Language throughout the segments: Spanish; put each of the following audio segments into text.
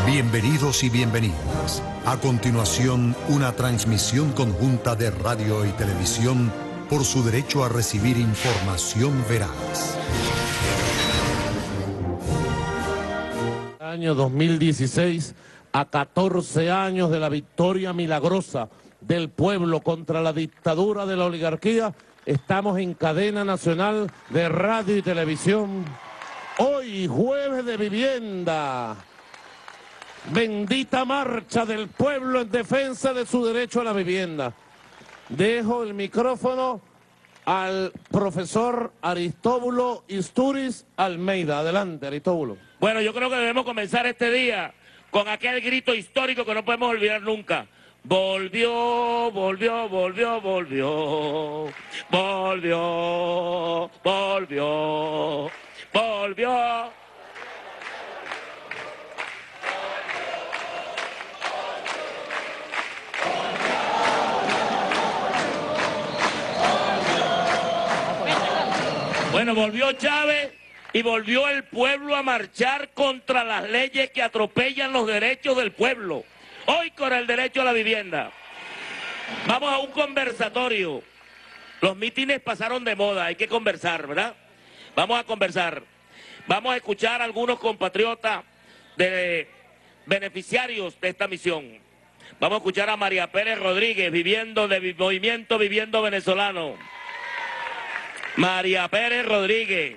Bienvenidos y bienvenidas. A continuación, una transmisión conjunta de radio y televisión por su derecho a recibir información veraz. Año 2016, a 14 años de la victoria milagrosa del pueblo contra la dictadura de la oligarquía, estamos en cadena nacional de radio y televisión. Hoy, jueves de vivienda. Bendita marcha del pueblo en defensa de su derecho a la vivienda. Dejo el micrófono al profesor Aristóbulo Istúriz Almeida. Adelante, Aristóbulo. Bueno, yo creo que debemos comenzar este día con aquel grito histórico que no podemos olvidar nunca. Volvió, volvió, volvió, volvió. Volvió, volvió, volvió. Bueno, volvió Chávez y volvió el pueblo a marchar contra las leyes que atropellan los derechos del pueblo. Hoy con el derecho a la vivienda. Vamos a un conversatorio. Los mítines pasaron de moda, hay que conversar, ¿verdad? Vamos a conversar. Vamos a escuchar a algunos compatriotas de beneficiarios de esta misión. Vamos a escuchar a María Pérez Rodríguez, Movimiento Viviendo Venezolano. María Pérez Rodríguez.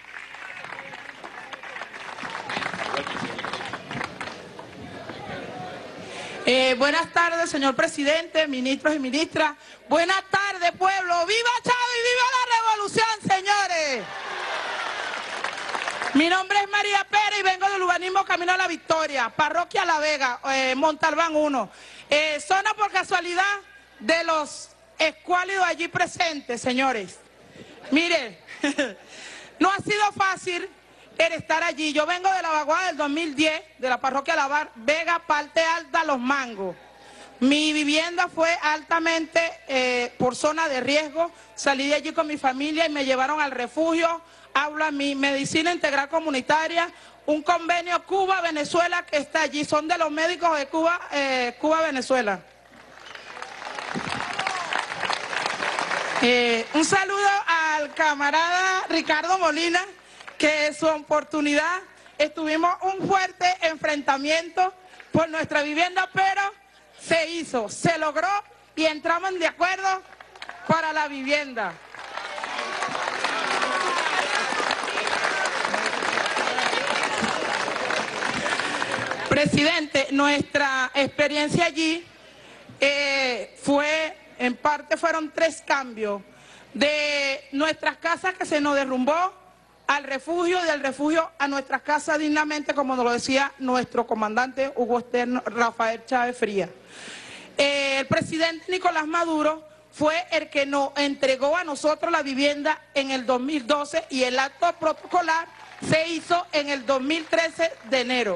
Buenas tardes, señor presidente, ministros y ministras. Buenas tardes, pueblo. ¡Viva Chávez y viva la revolución, señores! Mi nombre es María Pérez y vengo del urbanismo Camino a la Victoria, Parroquia La Vega, Montalbán 1. Zona por casualidad de los escuálidos allí presentes, señores. Mire, no ha sido fácil el estar allí. Yo vengo de la vaguada del 2010, de la parroquia La Vega, parte alta, Los Mangos. Mi vivienda fue altamente por zona de riesgo. Salí de allí con mi familia y me llevaron al refugio, aula mi medicina integral comunitaria, un convenio Cuba-Venezuela que está allí. Son de los médicos de Cuba, Cuba-Venezuela. Un saludo al camarada Ricardo Molina, que en su oportunidad estuvimos un fuerte enfrentamiento por nuestra vivienda, pero se hizo, se logró y entramos de acuerdo para la vivienda. Presidente, nuestra experiencia allí en parte fueron 3 cambios. De nuestras casas que se nos derrumbó al refugio, del refugio a nuestras casas dignamente, como nos lo decía nuestro comandante Hugo Externo Rafael Chávez Frías. El presidente Nicolás Maduro fue el que nos entregó a nosotros la vivienda en el 2012 y el acto protocolar se hizo en el 2013 de enero.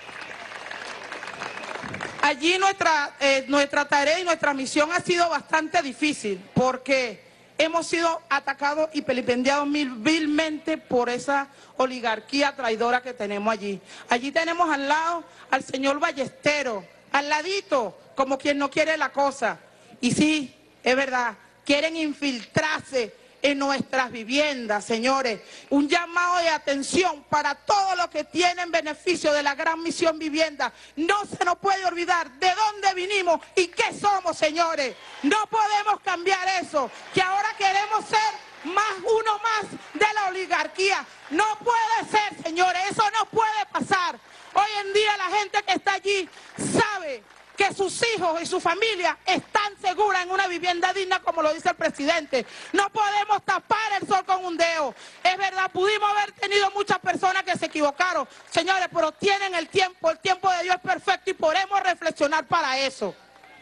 Allí nuestra tarea y nuestra misión ha sido bastante difícil porque hemos sido atacados y vilipendiados vilmente por esa oligarquía traidora que tenemos allí. Allí tenemos al lado al señor Ballesteros, al ladito, como quien no quiere la cosa. Y sí, es verdad, quieren infiltrarse en nuestras viviendas, señores. Un llamado de atención para todos los que tienen beneficio de la gran misión vivienda. No se nos puede olvidar de dónde vinimos y qué somos, señores. No podemos cambiar eso, que ahora queremos ser uno más de la oligarquía. No puede ser, señores, eso no puede pasar. Hoy en día la gente que está allí sabe que sus hijos y su familia están seguras en una vivienda digna, como lo dice el presidente. No podemos tapar el sol con un dedo. Es verdad, pudimos haber tenido muchas personas que se equivocaron, señores, pero tienen el tiempo de Dios es perfecto y podemos reflexionar para eso.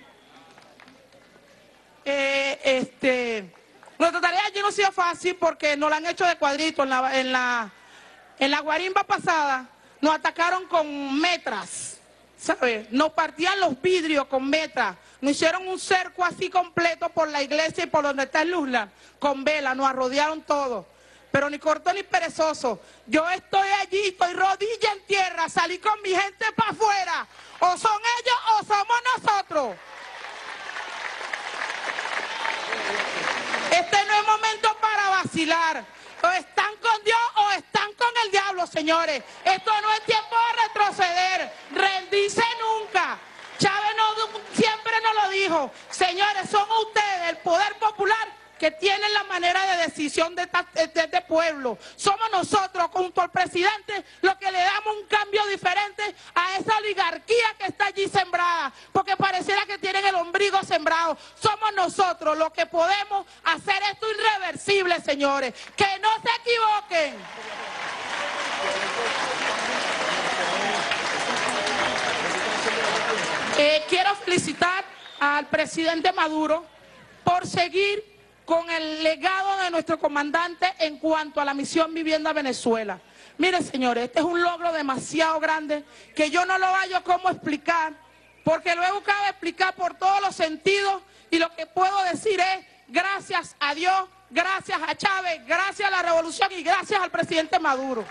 Nuestra tarea allí no ha sido fácil porque nos la han hecho de cuadrito. En la guarimba pasada nos atacaron con metras, ¿sabes? Nos partían los vidrios con metras, nos hicieron un cerco así completo por la iglesia y por donde está el Luzla, con vela, nos arrodearon todo. pero ni corto ni perezoso. Yo estoy allí, estoy rodilla en tierra, salí con mi gente para afuera. O son ellos o somos nosotros. Este no es momento para vacilar. O están con Dios o están con el diablo, señores. Esto no es tiempo de retroceder, rendirse nunca. Chávez siempre nos lo dijo. Señores, son ustedes, el poder popular, que tienen la manera de decisión de este pueblo. Somos nosotros, junto al presidente, los que le damos un cambio diferente a esa oligarquía que está allí sembrada, porque pareciera que tienen el ombligo sembrado. Somos nosotros los que podemos hacer esto irreversible, señores. Que no se equivoquen. Quiero felicitar al presidente Maduro por seguir con el legado de nuestro comandante en cuanto a la misión Vivienda Venezuela. Miren, señores, este es un logro demasiado grande que yo no lo hallo cómo explicar, porque lo he buscado explicar por todos los sentidos, y lo que puedo decir es gracias a Dios, gracias a Chávez, gracias a la revolución y gracias al presidente Maduro.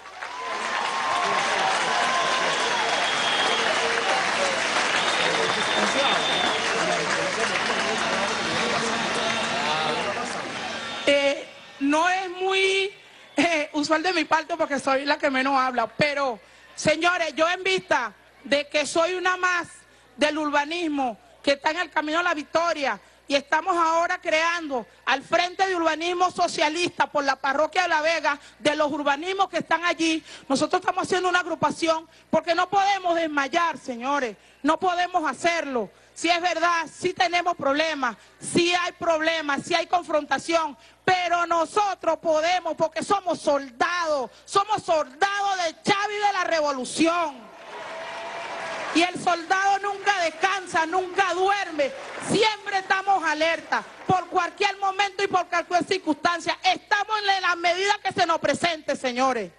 No es muy usual de mi parte porque soy la que menos habla, pero señores, yo en vista de que soy una más del urbanismo que está en el camino a la victoria, y estamos ahora creando al Frente de Urbanismo Socialista por la Parroquia de La Vega, de los urbanismos que están allí, nosotros estamos haciendo una agrupación porque no podemos desmayar, señores, no podemos hacerlo. Si es verdad, sí tenemos problemas, sí hay confrontación, pero nosotros podemos porque somos soldados de Chávez y de la revolución. Y el soldado nunca descansa, nunca duerme, siempre estamos alerta, por cualquier momento y por cualquier circunstancia. Estamos en la medida que se nos presente, señores.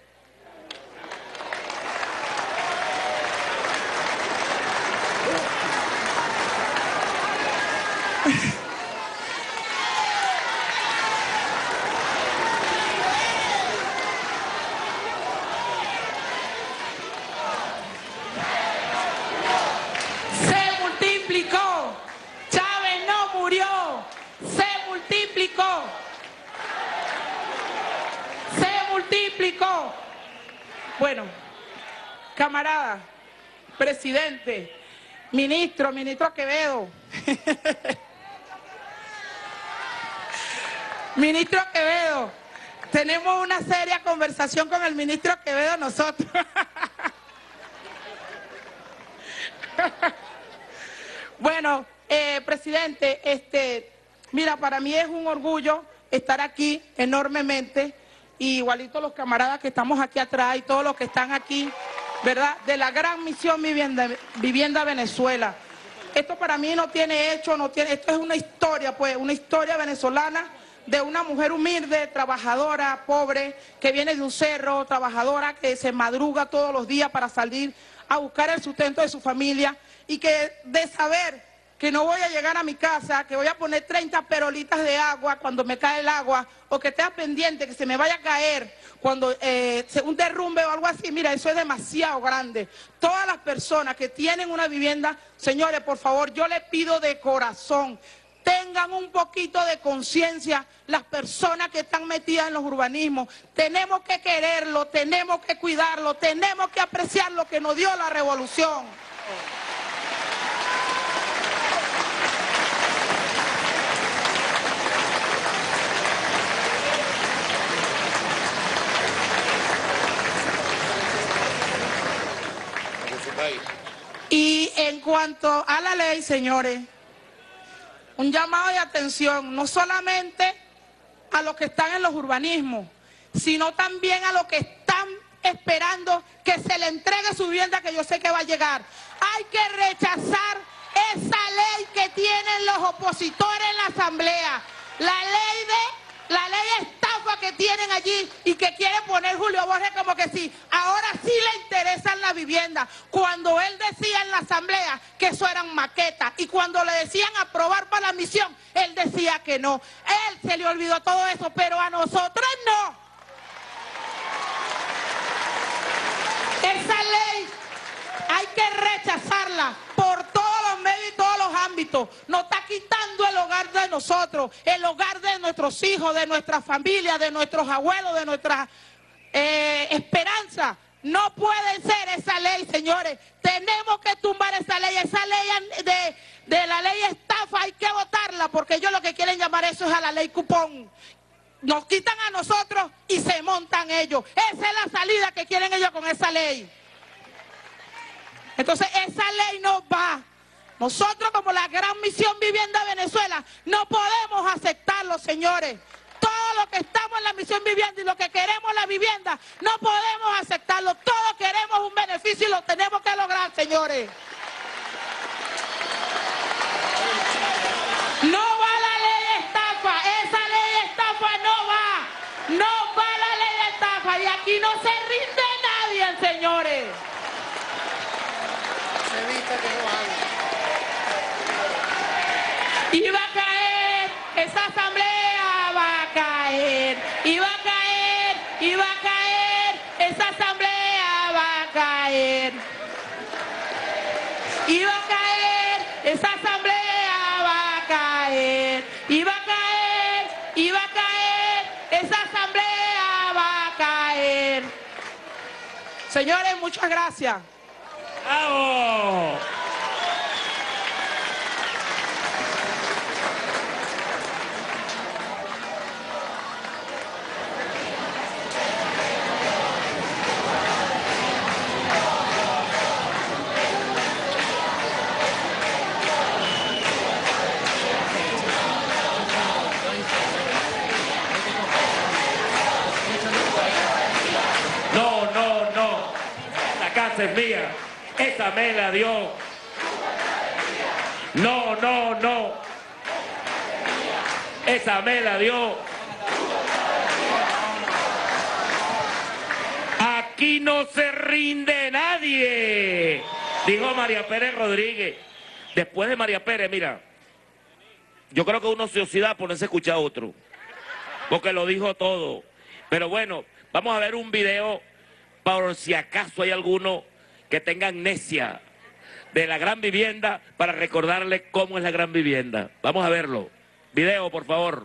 Chávez no murió, se multiplicó. Bueno, camarada, presidente, ministro Quevedo, ministro Quevedo, tenemos una seria conversación con el ministro Quevedo nosotros. Bueno, presidente, mira, para mí es un orgullo estar aquí enormemente, y igualito los camaradas que estamos aquí atrás y todos los que están aquí, ¿verdad? De la gran misión Vivienda Venezuela. Esto para mí no tiene hecho, esto es una historia, pues, una historia venezolana de una mujer humilde, trabajadora, pobre, que viene de un cerro, trabajadora, que se madruga todos los días para salir a buscar el sustento de su familia, y que de saber que no voy a llegar a mi casa, que voy a poner 30 perolitas de agua cuando me cae el agua, o que esté pendiente que se me vaya a caer cuando un derrumbe o algo así. Mira, eso es demasiado grande. Todas las personas que tienen una vivienda, señores, por favor, yo les pido de corazón, tengan un poquito de conciencia las personas que están metidas en los urbanismos. Tenemos que quererlo, tenemos que cuidarlo, tenemos que apreciar lo que nos dio la revolución. Y en cuanto a la ley, señores, un llamado de atención, no solamente a los que están en los urbanismos, sino también a los que están esperando que se le entregue su vivienda, que yo sé que va a llegar. Hay que rechazar esa ley que tienen los opositores en la Asamblea, la ley estafa que tienen allí y que quiere poner Julio Borges como que sí, ahora sí le interesan la vivienda, cuando él decía en la Asamblea que eso eran maquetas, y cuando le decían aprobar para la misión, él decía que no. Él se le olvidó todo eso, pero a nosotros no. Esa ley hay que rechazarla por todos los medios y todos los ámbitos. Nos está quitando el hogar de nosotros, el hogar de nuestros hijos, de nuestra familia, de nuestros abuelos, de nuestra esperanza. No puede ser esa ley, señores. Tenemos que tumbar esa ley. Esa ley de la ley estafa hay que votarla, porque ellos lo que quieren llamar eso es a la ley cupón. Nos quitan a nosotros y se montan ellos. Esa es la salida que quieren ellos con esa ley. Entonces esa ley no va. Nosotros, como la Gran Misión Vivienda Venezuela, no podemos aceptarlo, señores. Todos los que estamos en la Misión Vivienda y los que queremos la vivienda, no podemos aceptarlo. Todos queremos un beneficio y lo tenemos que lograr, señores. No va la ley estafa. Esa ley estafa no va. No va la ley estafa. Y aquí no se rinde nadie, señores. Y va a caer, esa asamblea va a caer, y va a caer, y va a caer, esa asamblea va a caer. Y va a caer, esa asamblea va a caer, y va a caer, y va a caer, esa asamblea va a caer. Señores, muchas gracias. ¡Bravo! No. Esa casa es mía. Esa me la dio. No. Esa me la dio. Aquí no se rinde nadie, dijo María Pérez Rodríguez. Después de María Pérez, mira, yo creo que una ociosidad ponerse a escuchar a otro, porque lo dijo todo. Pero bueno, vamos a ver un video por si acaso hay alguno que tenga amnesia de la Gran Vivienda, para recordarle cómo es la Gran Vivienda. Vamos a verlo. Video, por favor.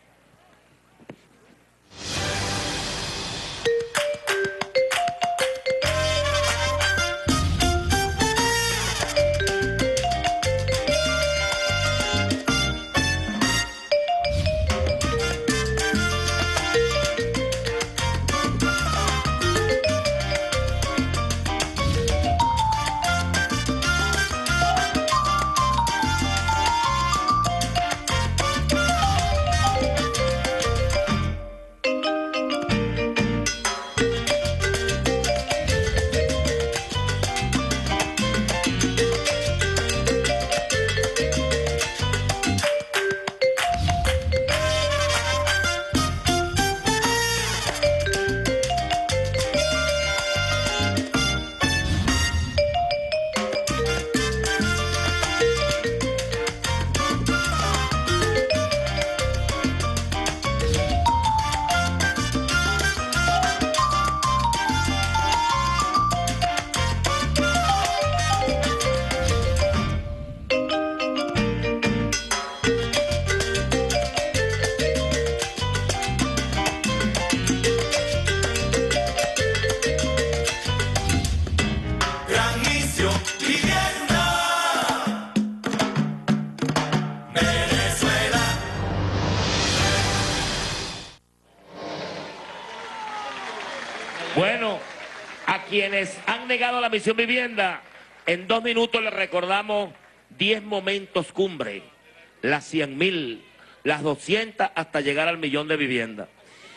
Bueno, a quienes han negado la Misión Vivienda, en 2 minutos les recordamos 10 momentos cumbre, las 100.000, las 200, hasta llegar al 1.000.000 de viviendas.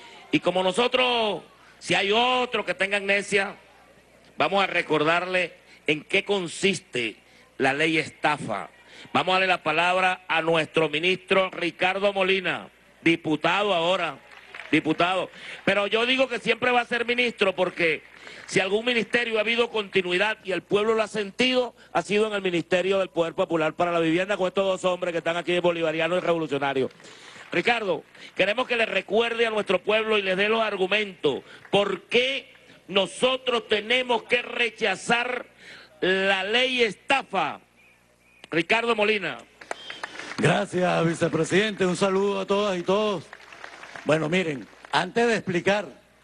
Y como nosotros, si hay otro que tenga amnesia, vamos a recordarle en qué consiste la ley estafa. Vamos a darle la palabra a nuestro ministro Ricardo Molina, diputado ahora. Diputado, pero yo digo que siempre va a ser ministro, porque si algún ministerio ha habido continuidad y el pueblo lo ha sentido, ha sido en el Ministerio del Poder Popular para la Vivienda, con estos 2 hombres que están aquí, bolivarianos y revolucionarios. Ricardo, queremos que le recuerde a nuestro pueblo y les dé los argumentos por qué nosotros tenemos que rechazar la ley estafa. Ricardo Molina. Gracias, vicepresidente. Un saludo a todas y todos. Bueno, miren, antes de explicar,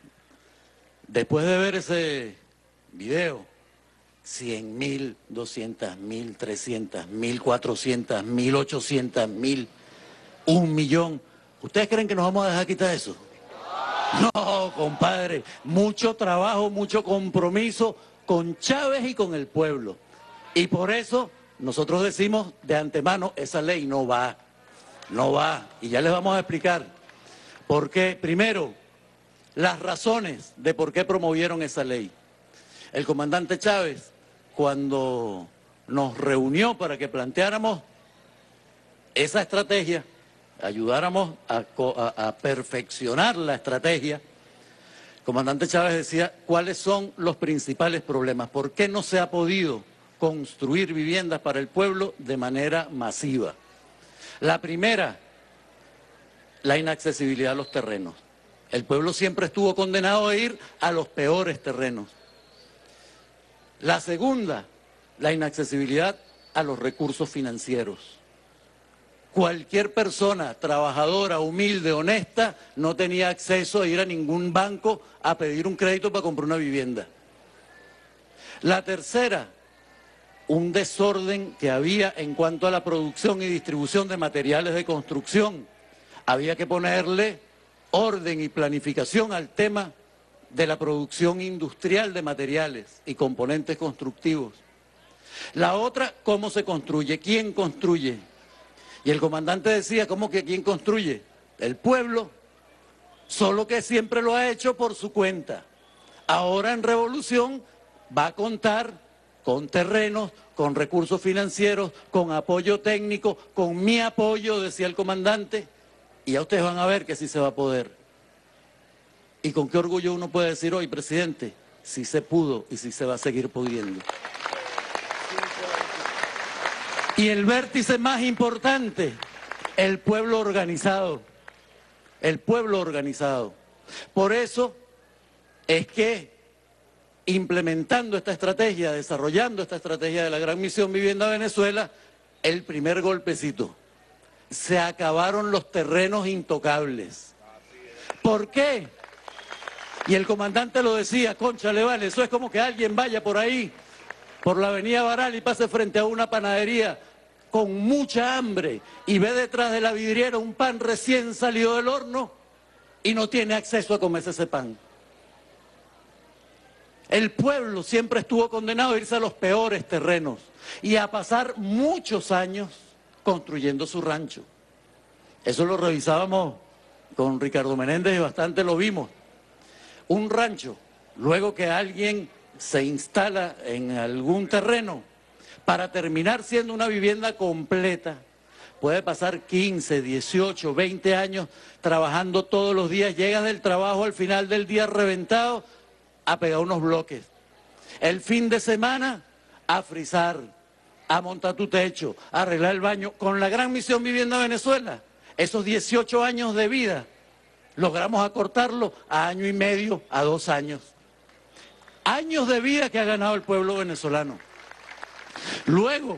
después de ver ese video, 100.000, 200.000, 300.000, 400.000, 800.000, 1.000.000, ¿ustedes creen que nos vamos a dejar quitar eso? No, compadre, mucho trabajo, mucho compromiso con Chávez y con el pueblo. Y por eso nosotros decimos de antemano, esa ley no va. Y ya les vamos a explicar por qué. Primero, las razones de por qué promovieron esa ley. El comandante Chávez, cuando nos reunió para que planteáramos esa estrategia, ayudáramos a perfeccionar la estrategia, el comandante Chávez decía cuáles son los principales problemas, por qué no se ha podido construir viviendas para el pueblo de manera masiva. La primera, la inaccesibilidad a los terrenos. El pueblo siempre estuvo condenado a ir a los peores terrenos. La segunda, la inaccesibilidad a los recursos financieros. Cualquier persona trabajadora, humilde, honesta, no tenía acceso a ir a ningún banco a pedir un crédito para comprar una vivienda. La tercera, un desorden que había en cuanto a la producción y distribución de materiales de construcción. Había que ponerle orden y planificación al tema de la producción industrial de materiales y componentes constructivos. La otra, cómo se construye, quién construye. Y el comandante decía, ¿cómo que quién construye? El pueblo, solo que siempre lo ha hecho por su cuenta. Ahora en Revolución va a contar con terrenos, con recursos financieros, con apoyo técnico, con mi apoyo, decía el comandante, y ya ustedes van a ver que sí se va a poder. Y con qué orgullo uno puede decir hoy, presidente, sí se pudo y sí se va a seguir pudiendo. Y el vértice más importante, el pueblo organizado. El pueblo organizado. Por eso es que implementando esta estrategia, desarrollando esta estrategia de la Gran Misión Vivienda Venezuela, el primer golpecito. Se acabaron los terrenos intocables. ¿Por qué? Y el comandante lo decía, cónchale, vale, eso es como que alguien vaya por ahí, por la avenida Baral y pase frente a una panadería con mucha hambre y ve detrás de la vidriera un pan recién salido del horno y no tiene acceso a comerse ese pan. El pueblo siempre estuvo condenado a irse a los peores terrenos y a pasar muchos años construyendo su rancho. Eso lo revisábamos con Ricardo Menéndez y bastante lo vimos. Un rancho, luego que alguien se instala en algún terreno, para terminar siendo una vivienda completa, puede pasar 15, 18, 20 años trabajando todos los días, llegas del trabajo al final del día reventado, a pegar unos bloques. El fin de semana, a frizar, a montar tu techo, a arreglar el baño. Con la Gran Misión Vivienda Venezuela, esos 18 años de vida, logramos acortarlo a 1 año y medio, a 2 años. Años de vida que ha ganado el pueblo venezolano. Luego,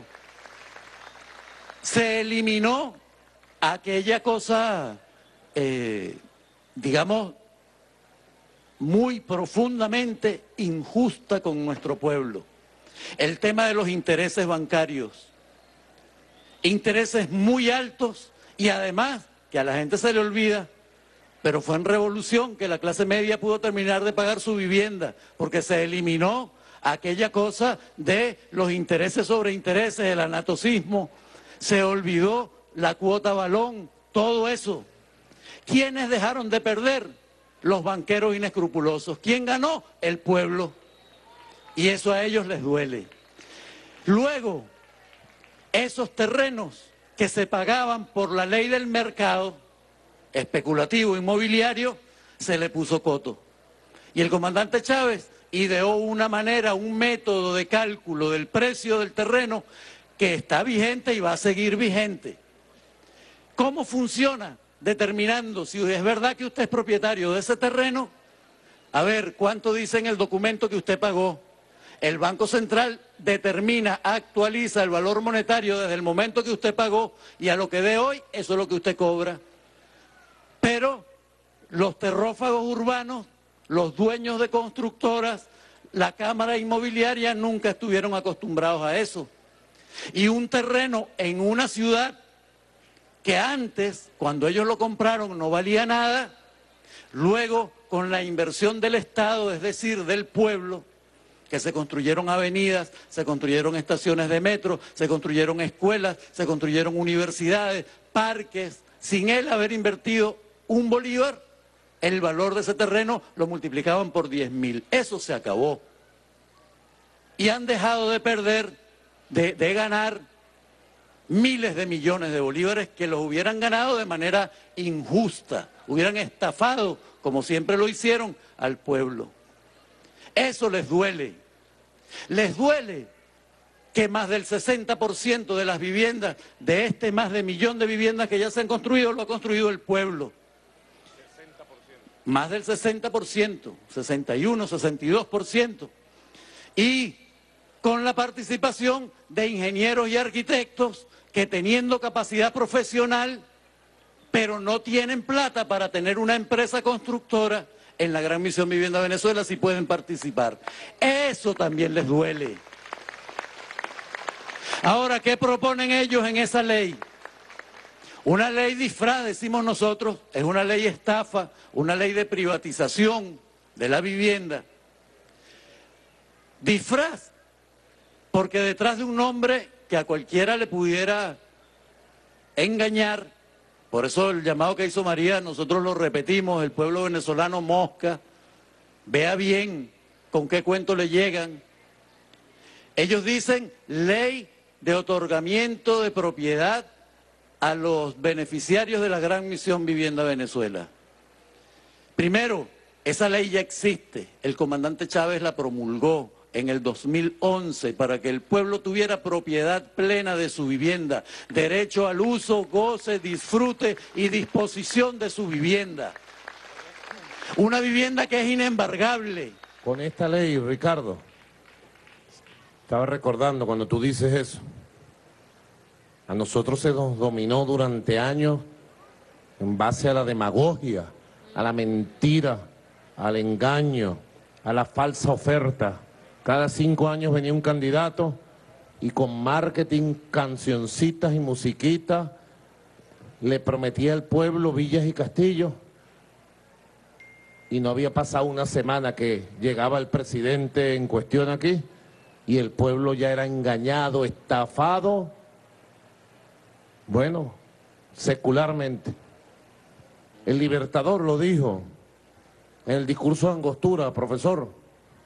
se eliminó aquella cosa, digamos, muy profundamente injusta con nuestro pueblo. El tema de los intereses bancarios. Intereses muy altos y además, que a la gente se le olvida, pero fue en Revolución que la clase media pudo terminar de pagar su vivienda, porque se eliminó aquella cosa de los intereses sobre intereses, el anatocismo, se olvidó la cuota balón, todo eso. ¿Quiénes dejaron de perder? Los banqueros inescrupulosos. ¿Quién ganó? El pueblo. Y eso a ellos les duele. Luego, esos terrenos que se pagaban por la ley del mercado, especulativo, inmobiliario, se le puso coto. Y el comandante Chávez ideó una manera, un método de cálculo del precio del terreno que está vigente y va a seguir vigente. ¿Cómo funciona? Determinando si es verdad que usted es propietario de ese terreno, A ver, ¿cuánto dice en el documento que usted pagó? El Banco Central determina, actualiza el valor monetario desde el momento que usted pagó y a lo que dé hoy, eso es lo que usted cobra. Pero los terrófagos urbanos, los dueños de constructoras, la Cámara Inmobiliaria nunca estuvieron acostumbrados a eso. Y un terreno en una ciudad que antes, cuando ellos lo compraron, no valía nada, luego con la inversión del Estado, es decir, del pueblo, que se construyeron avenidas, se construyeron estaciones de metro, se construyeron escuelas, se construyeron universidades, parques, sin él haber invertido un bolívar, el valor de ese terreno lo multiplicaban por 10.000. Eso se acabó. Y han dejado de perder, de ganar miles de millones de bolívares que los hubieran ganado de manera injusta, hubieran estafado, como siempre lo hicieron, al pueblo. Eso les duele. Les duele que más del 60% de las viviendas, de este más de 1 millón de viviendas que ya se han construido, lo ha construido el pueblo. 60%. Más del 60%, 61, 62%. Y con la participación de ingenieros y arquitectos que teniendo capacidad profesional, pero no tienen plata para tener una empresa constructora, en la Gran Misión Vivienda Venezuela sí pueden participar. Eso también les duele. Ahora, ¿qué proponen ellos en esa ley? Una ley disfraz, decimos nosotros, es una ley estafa, una ley de privatización de la vivienda. Disfraz, porque detrás de un nombre que a cualquiera le pudiera engañar, por eso el llamado que hizo María, nosotros lo repetimos, el pueblo venezolano mosca, vea bien con qué cuento le llegan. Ellos dicen ley de otorgamiento de propiedad a los beneficiarios de la Gran Misión Vivienda Venezuela. Primero, esa ley ya existe, el comandante Chávez la promulgó en el 2011 para que el pueblo tuviera propiedad plena de su vivienda, derecho al uso, goce, disfrute y disposición de su vivienda. Una vivienda que es inembargable. Con esta ley, Ricardo, estaba recordando cuando tú dices eso, a nosotros se nos dominó durante años en base a la demagogia, a la mentira, al engaño, a la falsa oferta. Cada 5 años venía un candidato y con marketing, cancioncitas y musiquitas le prometía al pueblo villas y castillos. Y no había pasado una semana que llegaba el presidente en cuestión aquí y el pueblo ya era engañado, estafado, bueno, secularmente. El Libertador lo dijo en el discurso de Angostura, profesor.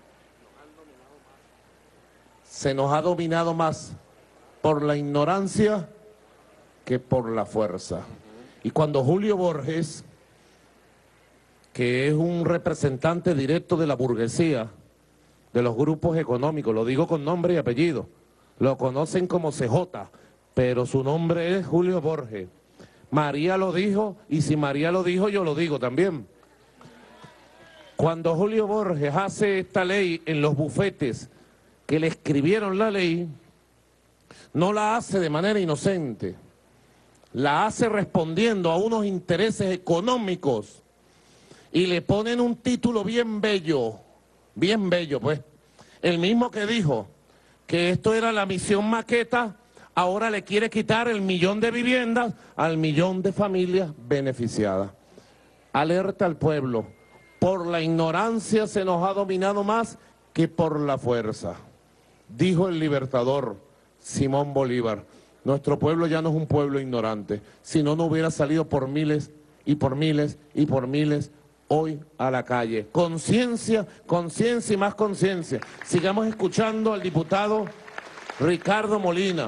Se nos ha dominado más por la ignorancia que por la fuerza. Y cuando Julio Borges, que es un representante directo de la burguesía, de los grupos económicos, lo digo con nombre y apellido, lo conocen como CJ, pero su nombre es Julio Borges. María lo dijo, y si María lo dijo, yo lo digo también. Cuando Julio Borges hace esta ley en los bufetes que le escribieron la ley, no la hace de manera inocente, la hace respondiendo a unos intereses económicos y le ponen un título bien bello, pues. El mismo que dijo que esto era la misión maqueta, ahora le quiere quitar el 1 millón de viviendas al 1 millón de familias beneficiadas. Alerta al pueblo, por la ignorancia se nos ha dominado más que por la fuerza. Dijo el Libertador Simón Bolívar, nuestro pueblo ya no es un pueblo ignorante, si no, no hubiera salido por miles y por miles y por miles hoy a la calle. Conciencia, conciencia y más conciencia. Sigamos escuchando al diputado Ricardo Molina.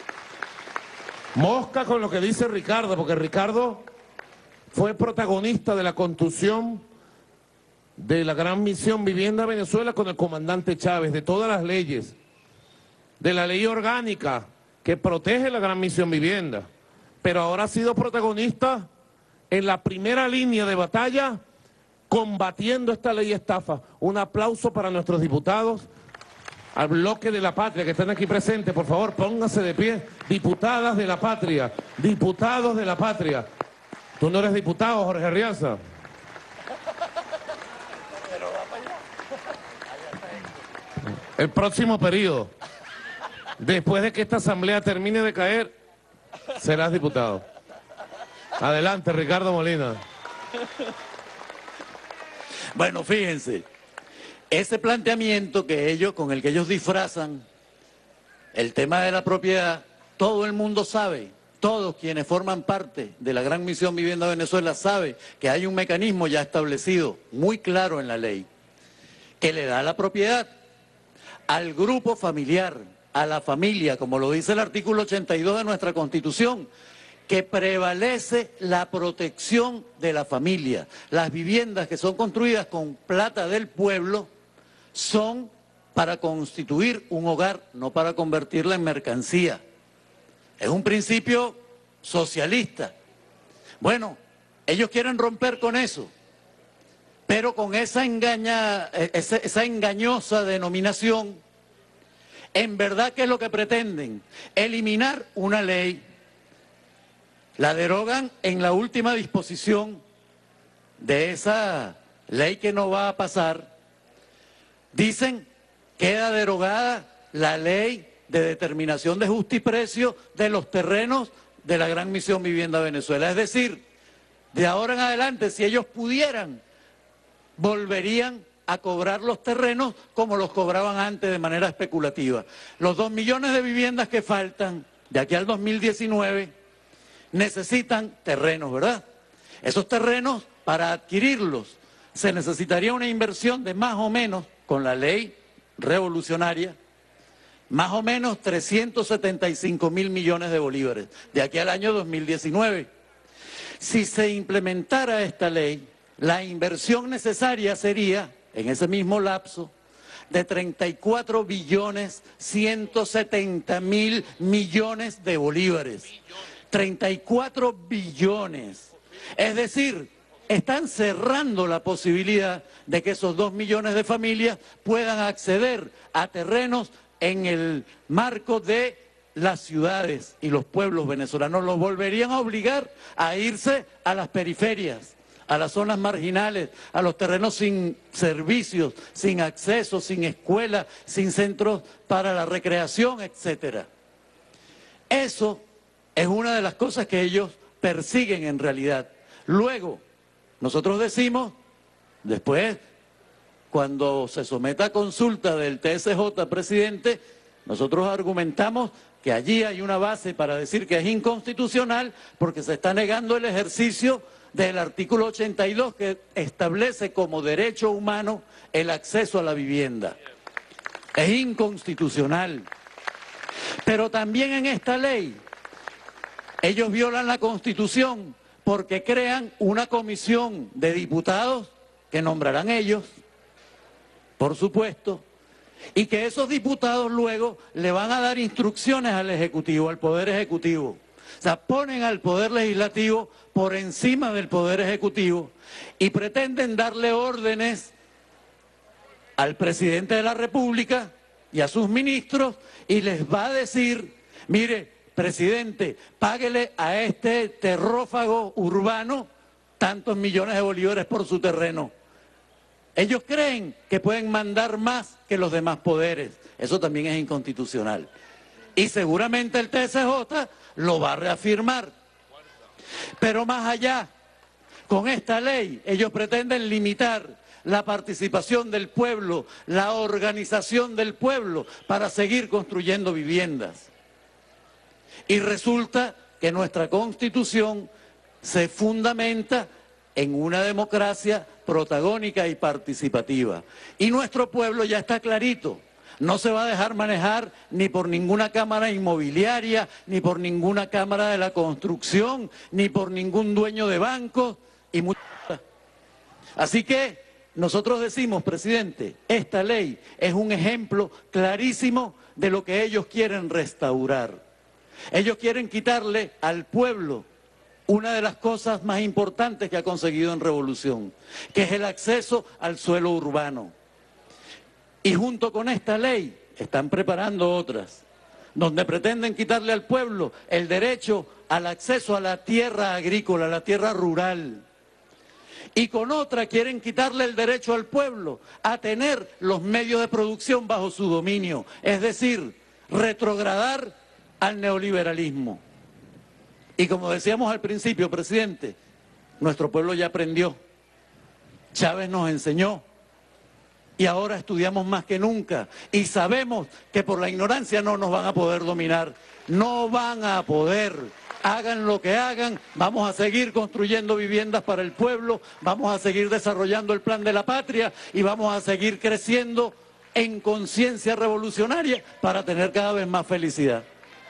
Mosca con lo que dice Ricardo, porque Ricardo fue protagonista de la construcción de la Gran Misión Vivienda Venezuela con el comandante Chávez, de todas las leyes, de la ley orgánica que protege la Gran Misión Vivienda, pero ahora ha sido protagonista en la primera línea de batalla combatiendo esta ley estafa. Un aplauso para nuestros diputados, al bloque de la patria que están aquí presentes. Por favor, pónganse de pie. Diputadas de la patria, diputados de la patria. Tú no eres diputado, Jorge Arriaza. El próximo periodo, después de que esta asamblea termine de caer, serás diputado. Adelante, Ricardo Molina. Bueno, fíjense, ese planteamiento con el que ellos disfrazan el tema de la propiedad, todo el mundo sabe, todos quienes forman parte de la Gran Misión Vivienda Venezuela saben que hay un mecanismo ya establecido, muy claro en la ley, que le da la propiedad al grupo familiar, a la familia, como lo dice el artículo 82 de nuestra Constitución, que prevalece la protección de la familia. Las viviendas que son construidas con plata del pueblo son para constituir un hogar, no para convertirla en mercancía. Es un principio socialista. Bueno, ellos quieren romper con eso, pero con esa engañosa denominación, en verdad, ¿qué es lo que pretenden? Eliminar una ley. La derogan en la última disposición de esa ley que no va a pasar. Dicen, queda derogada la ley de determinación de justiprecio de los terrenos de la Gran Misión Vivienda Venezuela. Es decir, de ahora en adelante, si ellos pudieran, volverían a cobrar los terrenos como los cobraban antes de manera especulativa. Los 2 millones de viviendas que faltan de aquí al 2019 necesitan terrenos, ¿verdad? Esos terrenos, para adquirirlos, se necesitaría una inversión de más o menos, con la ley revolucionaria, más o menos 375.000 millones de bolívares, de aquí al año 2019. Si se implementara esta ley, la inversión necesaria sería, en ese mismo lapso, de 34.170.000 millones de bolívares. 34 billones. Es decir, están cerrando la posibilidad de que esos 2 millones de familias puedan acceder a terrenos en el marco de las ciudades y los pueblos venezolanos. Los volverían a obligar a irse a las periferias, a las zonas marginales, a los terrenos sin servicios, sin acceso, sin escuela, sin centros para la recreación, etcétera. Eso es una de las cosas que ellos persiguen en realidad. Luego, nosotros decimos, después, cuando se someta a consulta del TSJ, presidente, nosotros argumentamos que allí hay una base para decir que es inconstitucional porque se está negando el ejercicio del artículo 82 que establece como derecho humano el acceso a la vivienda. Es inconstitucional. Pero también en esta ley ellos violan la Constitución porque crean una comisión de diputados que nombrarán ellos, por supuesto, y que esos diputados luego le van a dar instrucciones al Ejecutivo, al Poder Ejecutivo. O sea, ponen al Poder Legislativo por encima del Poder Ejecutivo y pretenden darle órdenes al presidente de la República y a sus ministros y les va a decir, mire, presidente, páguele a este terrófago urbano tantos millones de bolívares por su terreno. Ellos creen que pueden mandar más que los demás poderes. Eso también es inconstitucional. Y seguramente el TSJ lo va a reafirmar. Pero más allá, con esta ley, ellos pretenden limitar la participación del pueblo, la organización del pueblo para seguir construyendo viviendas. Y resulta que nuestra Constitución se fundamenta en una democracia protagónica y participativa. Y nuestro pueblo ya está clarito, no se va a dejar manejar ni por ninguna cámara inmobiliaria, ni por ninguna cámara de la construcción, ni por ningún dueño de bancos. Así que nosotros decimos, presidente, esta ley es un ejemplo clarísimo de lo que ellos quieren restaurar. Ellos quieren quitarle al pueblo una de las cosas más importantes que ha conseguido en Revolución, que es el acceso al suelo urbano. Y junto con esta ley están preparando otras, donde pretenden quitarle al pueblo el derecho al acceso a la tierra agrícola, a la tierra rural. Y con otra quieren quitarle el derecho al pueblo a tener los medios de producción bajo su dominio, es decir, retrogradar al neoliberalismo. Y como decíamos al principio, presidente, nuestro pueblo ya aprendió. Chávez nos enseñó y ahora estudiamos más que nunca y sabemos que por la ignorancia no nos van a poder dominar, no van a poder. Hagan lo que hagan, vamos a seguir construyendo viviendas para el pueblo, vamos a seguir desarrollando el plan de la patria y vamos a seguir creciendo en conciencia revolucionaria para tener cada vez más felicidad.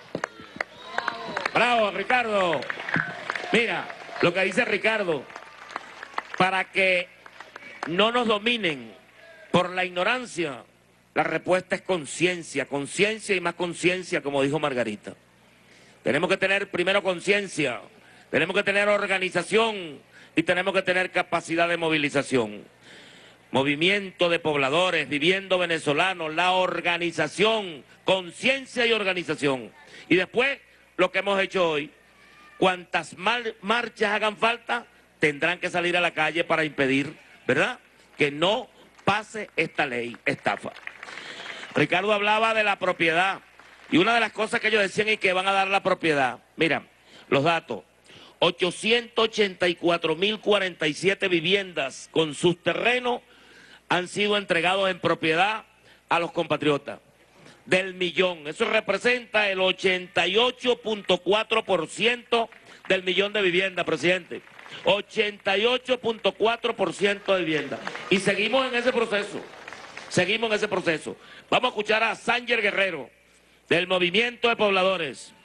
Bravo, Ricardo. Mira, lo que dice Ricardo, para que no nos dominen por la ignorancia, la respuesta es conciencia, conciencia y más conciencia, como dijo Margarita. Tenemos que tener primero conciencia, tenemos que tener organización y tenemos que tener capacidad de movilización. Movimiento de pobladores, viviendo venezolanos, la organización, conciencia y organización. Y después, lo que hemos hecho hoy, cuantas marchas hagan falta, tendrán que salir a la calle para impedir, ¿verdad?, que no pase esta ley estafa. Ricardo hablaba de la propiedad y una de las cosas que ellos decían es que van a dar la propiedad. Mira, los datos, 884.047 viviendas con sus terrenos han sido entregados en propiedad a los compatriotas. Del millón, eso representa el 88.4% del millón de viviendas, presidente. 88.4% de viviendas. Y seguimos en ese proceso, Vamos a escuchar a Sánger Guerrero, del Movimiento de Pobladores.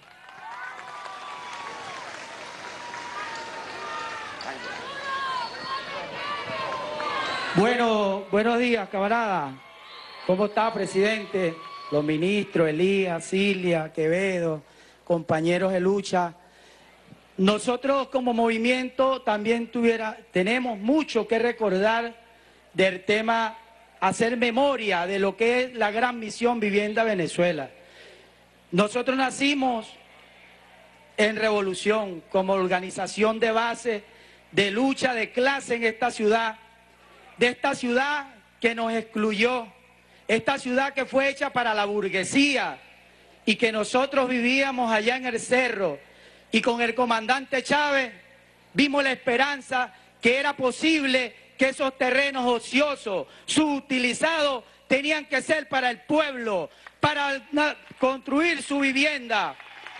Bueno, buenos días, camarada. ¿Cómo está, presidente? Los ministros, Elías, Cilia, Quevedo, compañeros de lucha. Nosotros como movimiento también tenemos mucho que recordar del tema, hacer memoria de lo que es la gran misión Vivienda Venezuela. Nosotros nacimos en Revolución como organización de base, de lucha de clase en esta ciudad, de esta ciudad que nos excluyó, esta ciudad que fue hecha para la burguesía y que nosotros vivíamos allá en el cerro y con el comandante Chávez vimos la esperanza que era posible que esos terrenos ociosos, subutilizados, tenían que ser para el pueblo, para construir su vivienda.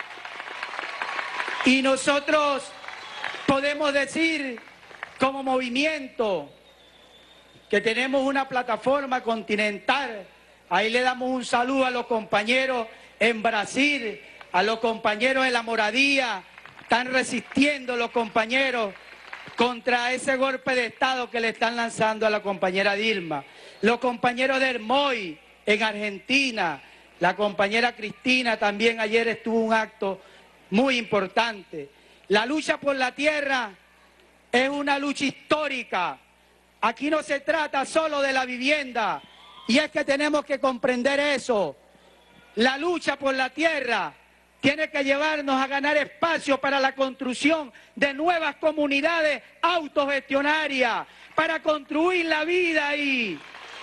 Y nosotros podemos decir como movimiento que tenemos una plataforma continental. Ahí le damos un saludo a los compañeros en Brasil, a los compañeros de la Moradía. Están resistiendo los compañeros contra ese golpe de Estado que le están lanzando a la compañera Dilma. Los compañeros del MOI en Argentina, la compañera Cristina también ayer estuvo un acto muy importante. La lucha por la tierra es una lucha histórica. Aquí no se trata solo de la vivienda, y es que tenemos que comprender eso. La lucha por la tierra tiene que llevarnos a ganar espacio para la construcción de nuevas comunidades autogestionarias, para construir la vida ahí.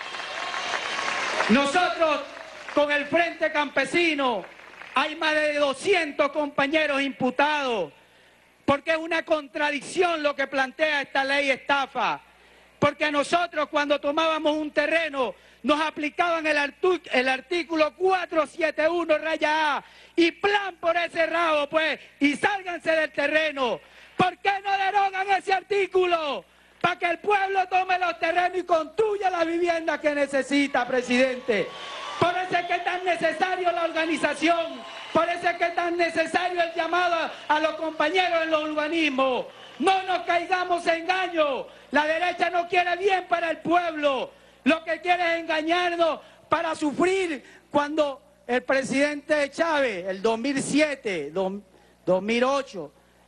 Nosotros, con el Frente Campesino, hay más de 200 compañeros imputados, porque es una contradicción lo que plantea esta ley estafa. Porque nosotros cuando tomábamos un terreno nos aplicaban el artículo 471-A y plan por ese rabo, pues, y sálganse del terreno. ¿Por qué no derogan ese artículo? Para que el pueblo tome los terrenos y construya la vivienda que necesita, presidente. Por eso es que es tan necesario la organización, por eso es que es tan necesario el llamado a los compañeros en los urbanismos. No nos caigamos en engaño. La derecha no quiere bien para el pueblo. Lo que quiere es engañarnos para sufrir. Cuando el presidente Chávez, el 2007, 2008,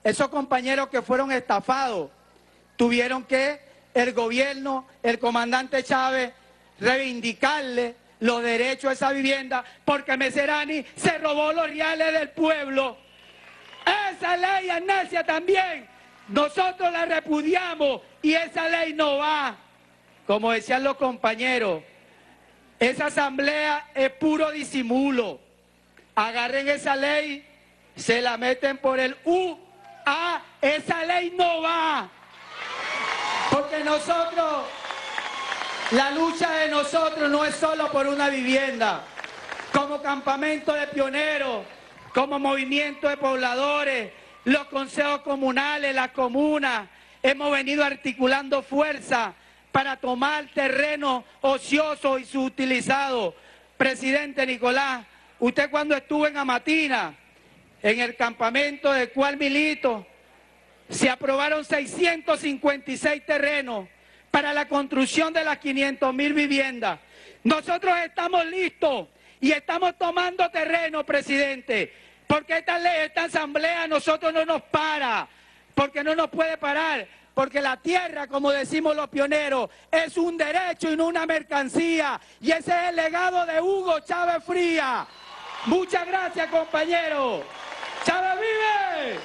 esos compañeros que fueron estafados, tuvieron que el gobierno, el comandante Chávez, reivindicarle los derechos a esa vivienda, porque Meserani se robó los reales del pueblo. Esa ley amnesia también, nosotros la repudiamos y esa ley no va. Como decían los compañeros, esa asamblea es puro disimulo. Agarren esa ley, se la meten por el UA, esa ley no va. Porque nosotros, la lucha de nosotros no es solo por una vivienda. Como campamento de pioneros, como movimiento de pobladores, los consejos comunales, las comunas, hemos venido articulando fuerza para tomar terreno ocioso y subutilizado. Presidente Nicolás, usted cuando estuvo en Amatina, en el campamento del cual milito, se aprobaron 656 terrenos para la construcción de las 500.000 viviendas. Nosotros estamos listos y estamos tomando terreno, presidente, porque esta ley, esta asamblea a nosotros no nos para, porque no nos puede parar, porque la tierra, como decimos los pioneros, es un derecho y no una mercancía, y ese es el legado de Hugo Chávez Frías. Muchas gracias, compañeros. ¡Chávez vive!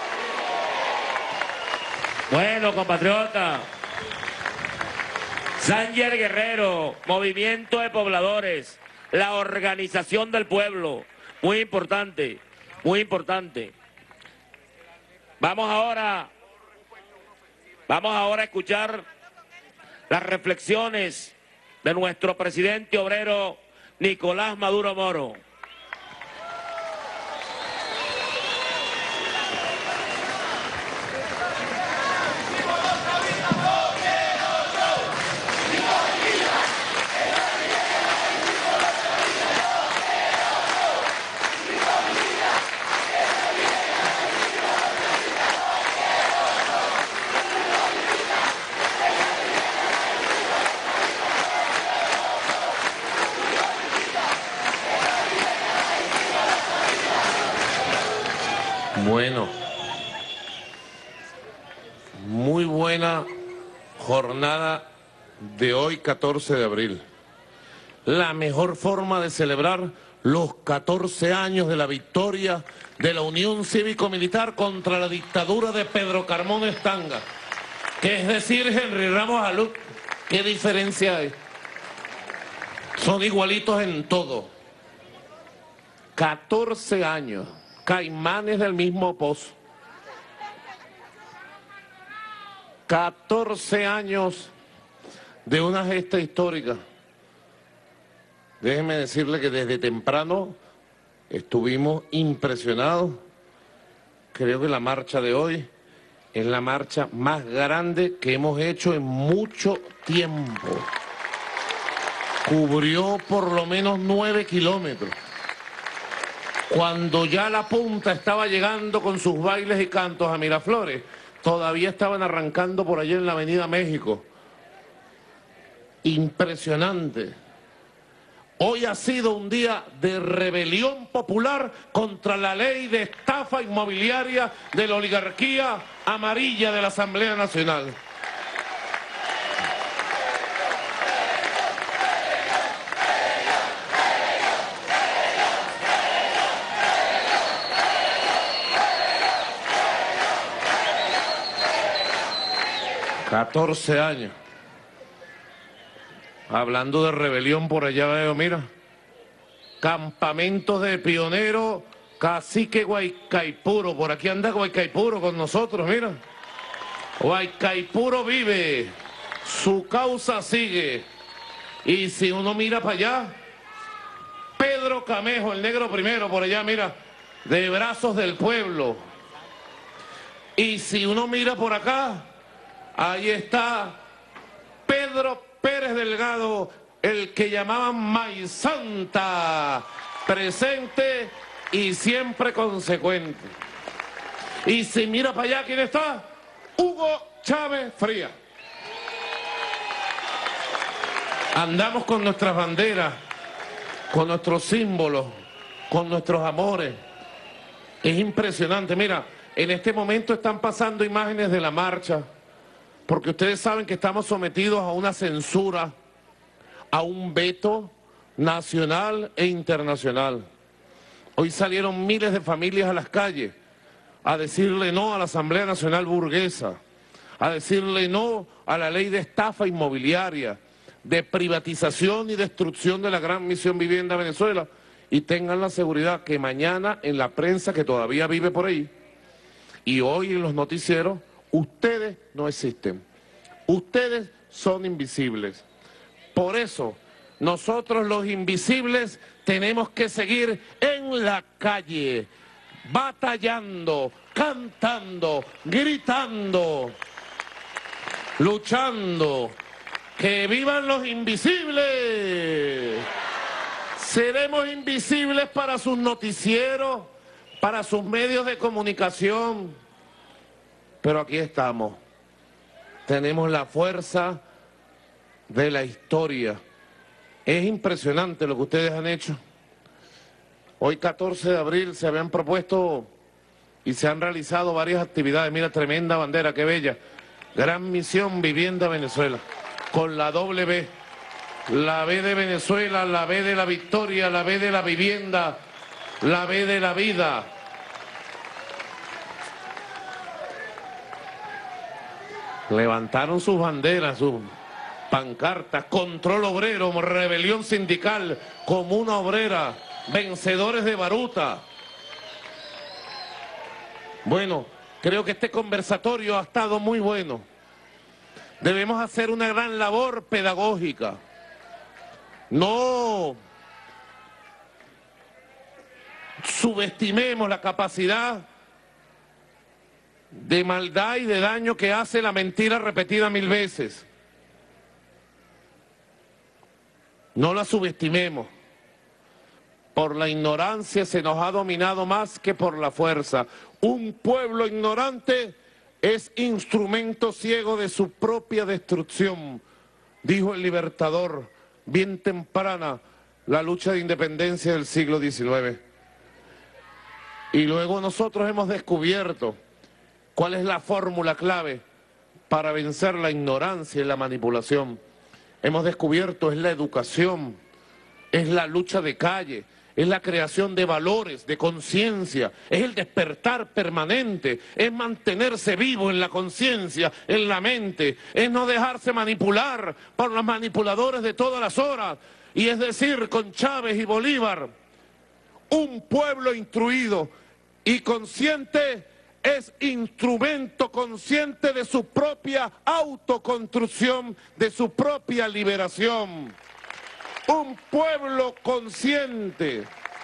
Bueno, compatriota, Sánger Guerrero, Movimiento de Pobladores, la organización del pueblo, muy importante, muy importante. Vamos ahora a escuchar las reflexiones de nuestro presidente obrero Nicolás Maduro Moro. Bueno, muy buena jornada de hoy, 14 de abril. La mejor forma de celebrar los 14 años de la victoria de la Unión Cívico-Militar contra la dictadura de Pedro Carmona Estanga, que es decir, Henry Ramos Alú. ¿Qué diferencia hay? Son igualitos en todo. 14 años. Caimanes del mismo pozo. 14 años de una gesta histórica. Déjeme decirle que desde temprano estuvimos impresionados. Creo que la marcha de hoy es la marcha más grande que hemos hecho en mucho tiempo. Cubrió por lo menos 9 kilómetros. Cuando ya la punta estaba llegando con sus bailes y cantos a Miraflores, todavía estaban arrancando por allá en la Avenida México. Impresionante. Hoy ha sido un día de rebelión popular contra la ley de estafa inmobiliaria de la oligarquía amarilla de la Asamblea Nacional. ...14 años... Hablando de rebelión, por allá veo, mira... ...campamentos de pioneros... ...cacique Guaycaipuro... ...por aquí anda Guaycaipuro con nosotros, mira... ...Guaycaipuro vive... ...su causa sigue... ...y si uno mira para allá... ...Pedro Camejo, el negro primero, por allá, mira... ...de Brazos del Pueblo... ...y si uno mira por acá... Ahí está Pedro Pérez Delgado, el que llamaban Maizanta, presente y siempre consecuente. Y si mira para allá, ¿quién está? Hugo Chávez Frías. Andamos con nuestras banderas, con nuestros símbolos, con nuestros amores. Es impresionante, mira, En este momento están pasando imágenes de la marcha, porque ustedes saben que estamos sometidos a una censura, a un veto nacional e internacional. Hoy salieron miles de familias a las calles a decirle no a la Asamblea Nacional Burguesa, a decirle no a la ley de estafa inmobiliaria, de privatización y destrucción de la Gran Misión Vivienda Venezuela. Y tengan la seguridad que mañana en la prensa que todavía vive por ahí y hoy en los noticieros, ustedes no existen. Ustedes son invisibles. Por eso, nosotros los invisibles tenemos que seguir en la calle, batallando, cantando, gritando, luchando. ¡Que vivan los invisibles! Seremos invisibles para sus noticieros, para sus medios de comunicación, pero aquí estamos. Tenemos la fuerza de la historia. Es impresionante lo que ustedes han hecho. Hoy 14 de abril se habían propuesto y se han realizado varias actividades. Mira, tremenda bandera, qué bella. Gran Misión Vivienda Venezuela, con la doble B. La B de Venezuela, la B de la victoria, la B de la vivienda, la B de la vida. Levantaron sus banderas, sus pancartas, control obrero, rebelión sindical, comuna obrera, vencedores de Baruta. Bueno, creo que este conversatorio ha estado muy bueno. Debemos hacer una gran labor pedagógica. No subestimemos la capacidad de maldad y de daño que hace la mentira repetida 1000 veces. No la subestimemos. Por la ignorancia se nos ha dominado más que por la fuerza. Un pueblo ignorante es instrumento ciego de su propia destrucción, dijo el Libertador, bien temprana la lucha de independencia del siglo XIX. Y luego nosotros hemos descubierto cuál es la fórmula clave para vencer la ignorancia y la manipulación. Hemos descubierto es la educación, es la lucha de calle, es la creación de valores, de conciencia, es el despertar permanente, es mantenerse vivo en la conciencia, en la mente, es no dejarse manipular por los manipuladores de todas las horas. Y es decir, con Chávez y Bolívar, un pueblo instruido y consciente es instrumento consciente de su propia autoconstrucción, de su propia liberación. Un pueblo consciente,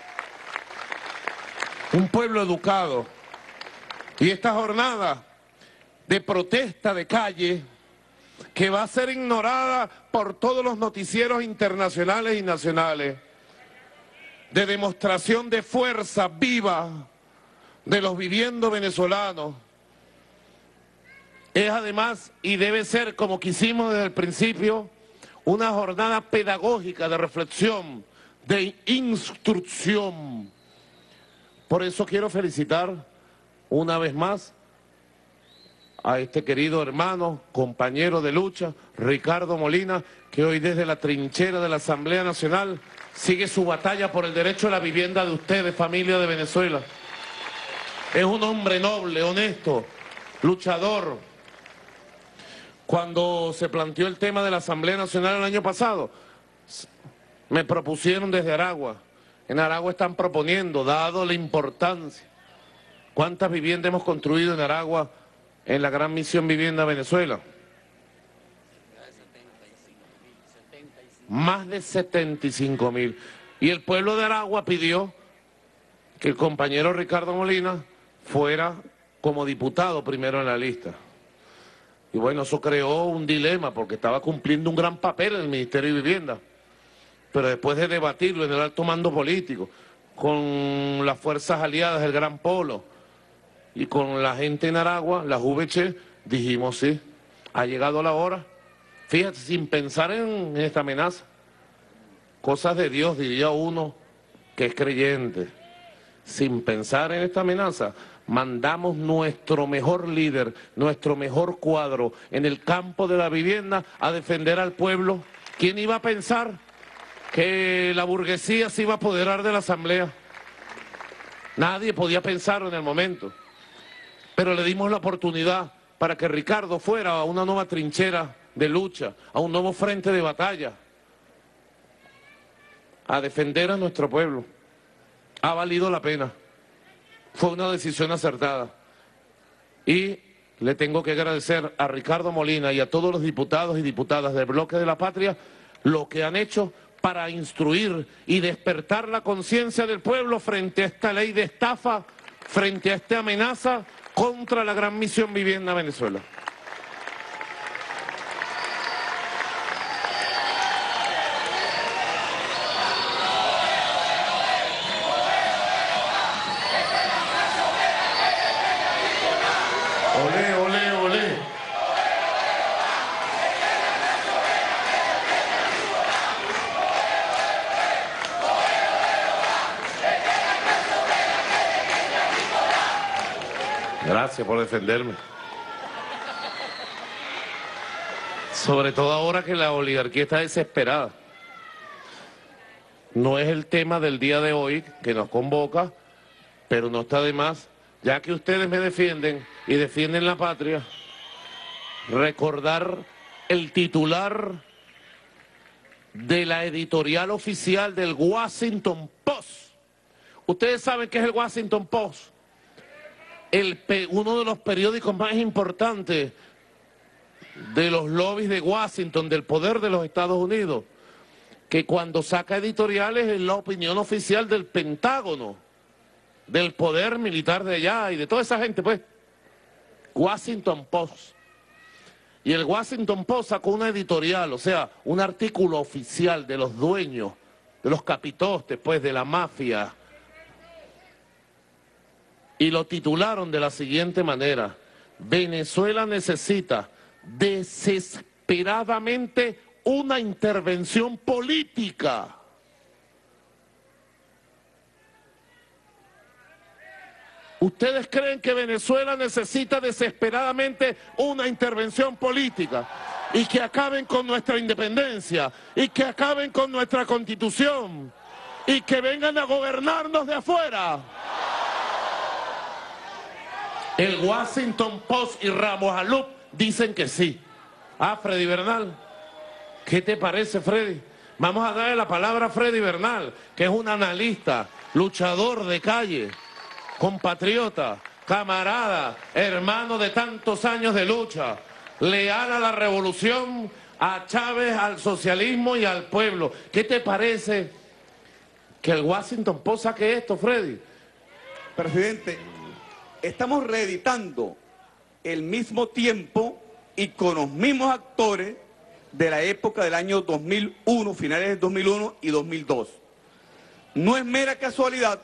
un pueblo educado. Y esta jornada de protesta de calle, que va a ser ignorada por todos los noticieros internacionales y nacionales, de demostración de fuerza viva de los viviendo venezolanos, es además, y debe ser como quisimos desde el principio, una jornada pedagógica de reflexión, de instrucción. Por eso quiero felicitar una vez más a este querido hermano, compañero de lucha, Ricardo Molina, que hoy desde la trinchera de la Asamblea Nacional sigue su batalla por el derecho a la vivienda de ustedes, familia de Venezuela. Es un hombre noble, honesto, luchador. Cuando se planteó el tema de la Asamblea Nacional el año pasado, me propusieron desde Aragua. En Aragua están proponiendo, dado la importancia, ¿cuántas viviendas hemos construido en Aragua en la Gran Misión Vivienda Venezuela? Más de 75.000. Y el pueblo de Aragua pidió que el compañero Ricardo Molina fuera como diputado primero en la lista. Y bueno, eso creó un dilema porque estaba cumpliendo un gran papel en el Ministerio de Vivienda. Pero después de debatirlo en el alto mando político, con las fuerzas aliadas del Gran Polo y con la gente en Aragua, la VC, dijimos sí, ha llegado la hora. Fíjate, sin pensar en esta amenaza. Cosas de Dios, diría uno que es creyente. sin pensar en esta amenaza, mandamos nuestro mejor líder, nuestro mejor cuadro en el campo de la vivienda a defender al pueblo. ¿Quién iba a pensar que la burguesía se iba a apoderar de la asamblea? Nadie podía pensarlo en el momento. Pero le dimos la oportunidad para que Ricardo fuera a una nueva trinchera de lucha, a un nuevo frente de batalla, a defender a nuestro pueblo. Ha valido la pena. Fue una decisión acertada. Y le tengo que agradecer a Ricardo Molina y a todos los diputados y diputadas del Bloque de la Patria lo que han hecho para instruir y despertar la conciencia del pueblo frente a esta ley de estafa, frente a esta amenaza contra la Gran Misión Vivienda Venezuela. Olé, olé, olé. Gracias por defenderme. Sobre todo ahora que la oligarquía está desesperada. No es el tema del día de hoy que nos convoca, pero no está de más, ya que ustedes me defienden y defienden la patria, recordar el titular de la editorial oficial del Washington Post. Ustedes saben qué es el Washington Post, uno de los periódicos más importantes de los lobbies de Washington, del poder de los Estados Unidos, que cuando saca editoriales es la opinión oficial del Pentágono, del poder militar de allá y de toda esa gente, pues. Washington Post. Y el Washington Post sacó una editorial, o sea, un artículo oficial de los dueños, de los capitostes, pues, de la mafia. Y lo titularon de la siguiente manera: Venezuela necesita desesperadamente una intervención política. ¿Ustedes creen que Venezuela necesita desesperadamente una intervención política? Y que acaben con nuestra independencia, y que acaben con nuestra constitución, y que vengan a gobernarnos de afuera. El Washington Post y Ramos Alup dicen que sí. Ah, Freddy Bernal, ¿qué te parece, Freddy? Vamos a darle la palabra a Freddy Bernal, que es un analista, luchador de calle, compatriota, camarada, hermano de tantos años de lucha, leal a la revolución, a Chávez, al socialismo y al pueblo. ¿Qué te parece que el Washington Post saque esto, Freddy? Presidente, estamos reeditando el mismo tiempo y con los mismos actores de la época del año 2001, finales del 2001 y 2002. No es mera casualidad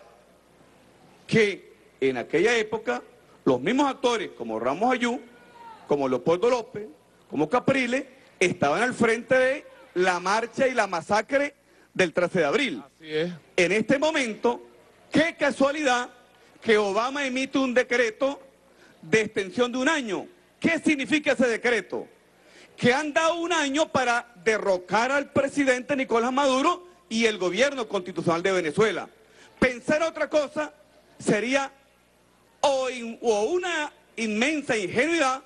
que en aquella época los mismos actores como Ramos Ayú, como Leopoldo López, como Capriles, estaban al frente de la marcha y la masacre del 13 de abril. Así es. En este momento, qué casualidad que Obama emite un decreto de extensión de 1 año. ¿Qué significa ese decreto? Que han dado 1 año para derrocar al presidente Nicolás Maduro y el gobierno constitucional de Venezuela. Pensar otra cosa sería o una inmensa ingenuidad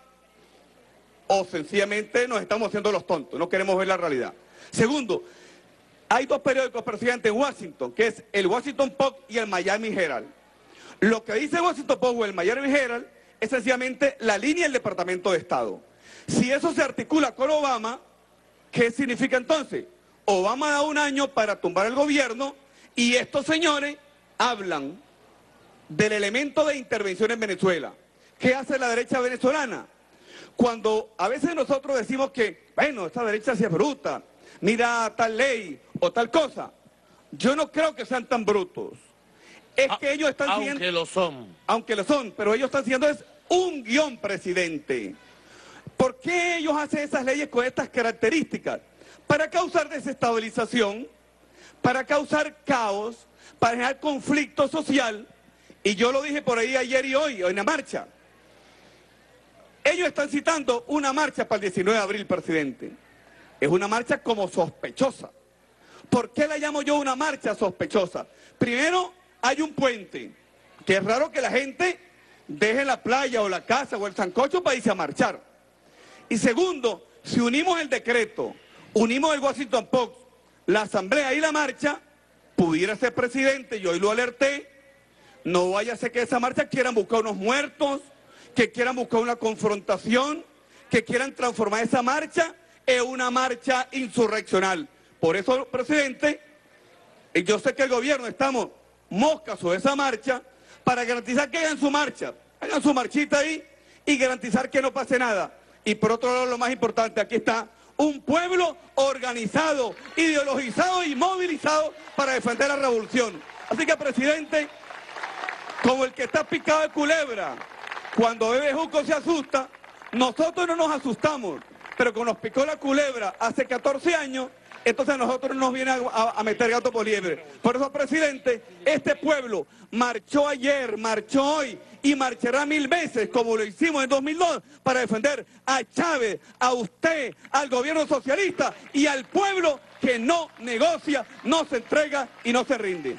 o sencillamente nos estamos haciendo los tontos, no queremos ver la realidad. Segundo, hay 2 periódicos, presidente, en Washington, que es el Washington Post y el Miami Herald. Lo que dice el Washington Post o el Miami Herald es sencillamente la línea del Departamento de Estado. Si eso se articula con Obama, ¿qué significa entonces? Obama da 1 año para tumbar el gobierno y estos señores hablan del elemento de intervención en Venezuela. ¿Qué hace la derecha venezolana? Cuando a veces nosotros decimos que, bueno, esta derecha sí es bruta, mira tal ley o tal cosa, yo no creo que sean tan brutos. Es que ellos están siguiendo... Aunque lo son. Aunque lo son, pero ellos están siguiendo es un guión, presidente. ¿Por qué ellos hacen esas leyes con estas características? Para causar desestabilización, para causar caos, para generar conflicto social Y yo lo dije por ahí ayer y hoy, en la marcha. Ellos están citando una marcha para el 19 de abril, presidente. Es una marcha como sospechosa. ¿Por qué la llamo yo una marcha sospechosa? Primero, hay un puente, que es raro que la gente deje la playa o la casa o el sancocho para irse a marchar. Y segundo, si unimos el decreto, unimos el Washington Post, la asamblea y la marcha, pudiera ser presidente, yo hoy lo alerté, no vaya a ser que esa marcha quieran buscar unos muertos, que quieran buscar una confrontación, que quieran transformar esa marcha en una marcha insurreccional. Por eso, presidente, yo sé que el gobierno estamos moscas sobre esa marcha para garantizar que hagan su marcha, hagan su marchita ahí y garantizar que no pase nada. Y por otro lado, lo más importante, aquí está un pueblo organizado, ideologizado y movilizado para defender la revolución. Así que, presidente, como el que está picado de culebra, cuando ve bejuco se asusta, nosotros no nos asustamos, pero cuando nos picó la culebra hace 14 años, entonces a nosotros nos viene a meter gato por liebre. Por eso, presidente, este pueblo marchó ayer, marchó hoy y marchará 1000 veces, como lo hicimos en 2002, para defender a Chávez, a usted, al gobierno socialista y al pueblo que no negocia, no se entrega y no se rinde.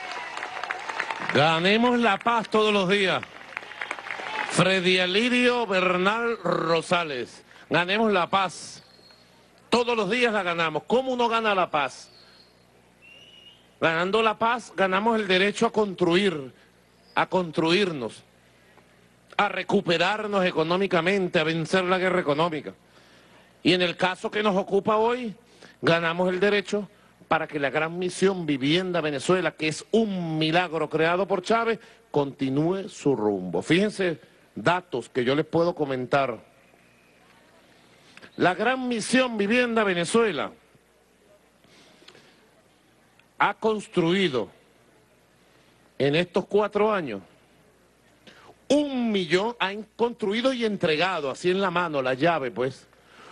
Ganemos la paz todos los días. Freddy Alirio Bernal Rosales. Ganemos la paz. Todos los días la ganamos. ¿Cómo uno gana la paz? Ganando la paz, ganamos el derecho a construir, a construirnos, a recuperarnos económicamente, a vencer la guerra económica. Y en el caso que nos ocupa hoy, ganamos el derecho para que la gran misión Vivienda Venezuela, que es un milagro creado por Chávez, continúe su rumbo. Fíjense datos que yo les puedo comentar. La gran misión Vivienda Venezuela ha construido en estos 4 años 1 millón, han construido y entregado, así en la mano, la llave pues,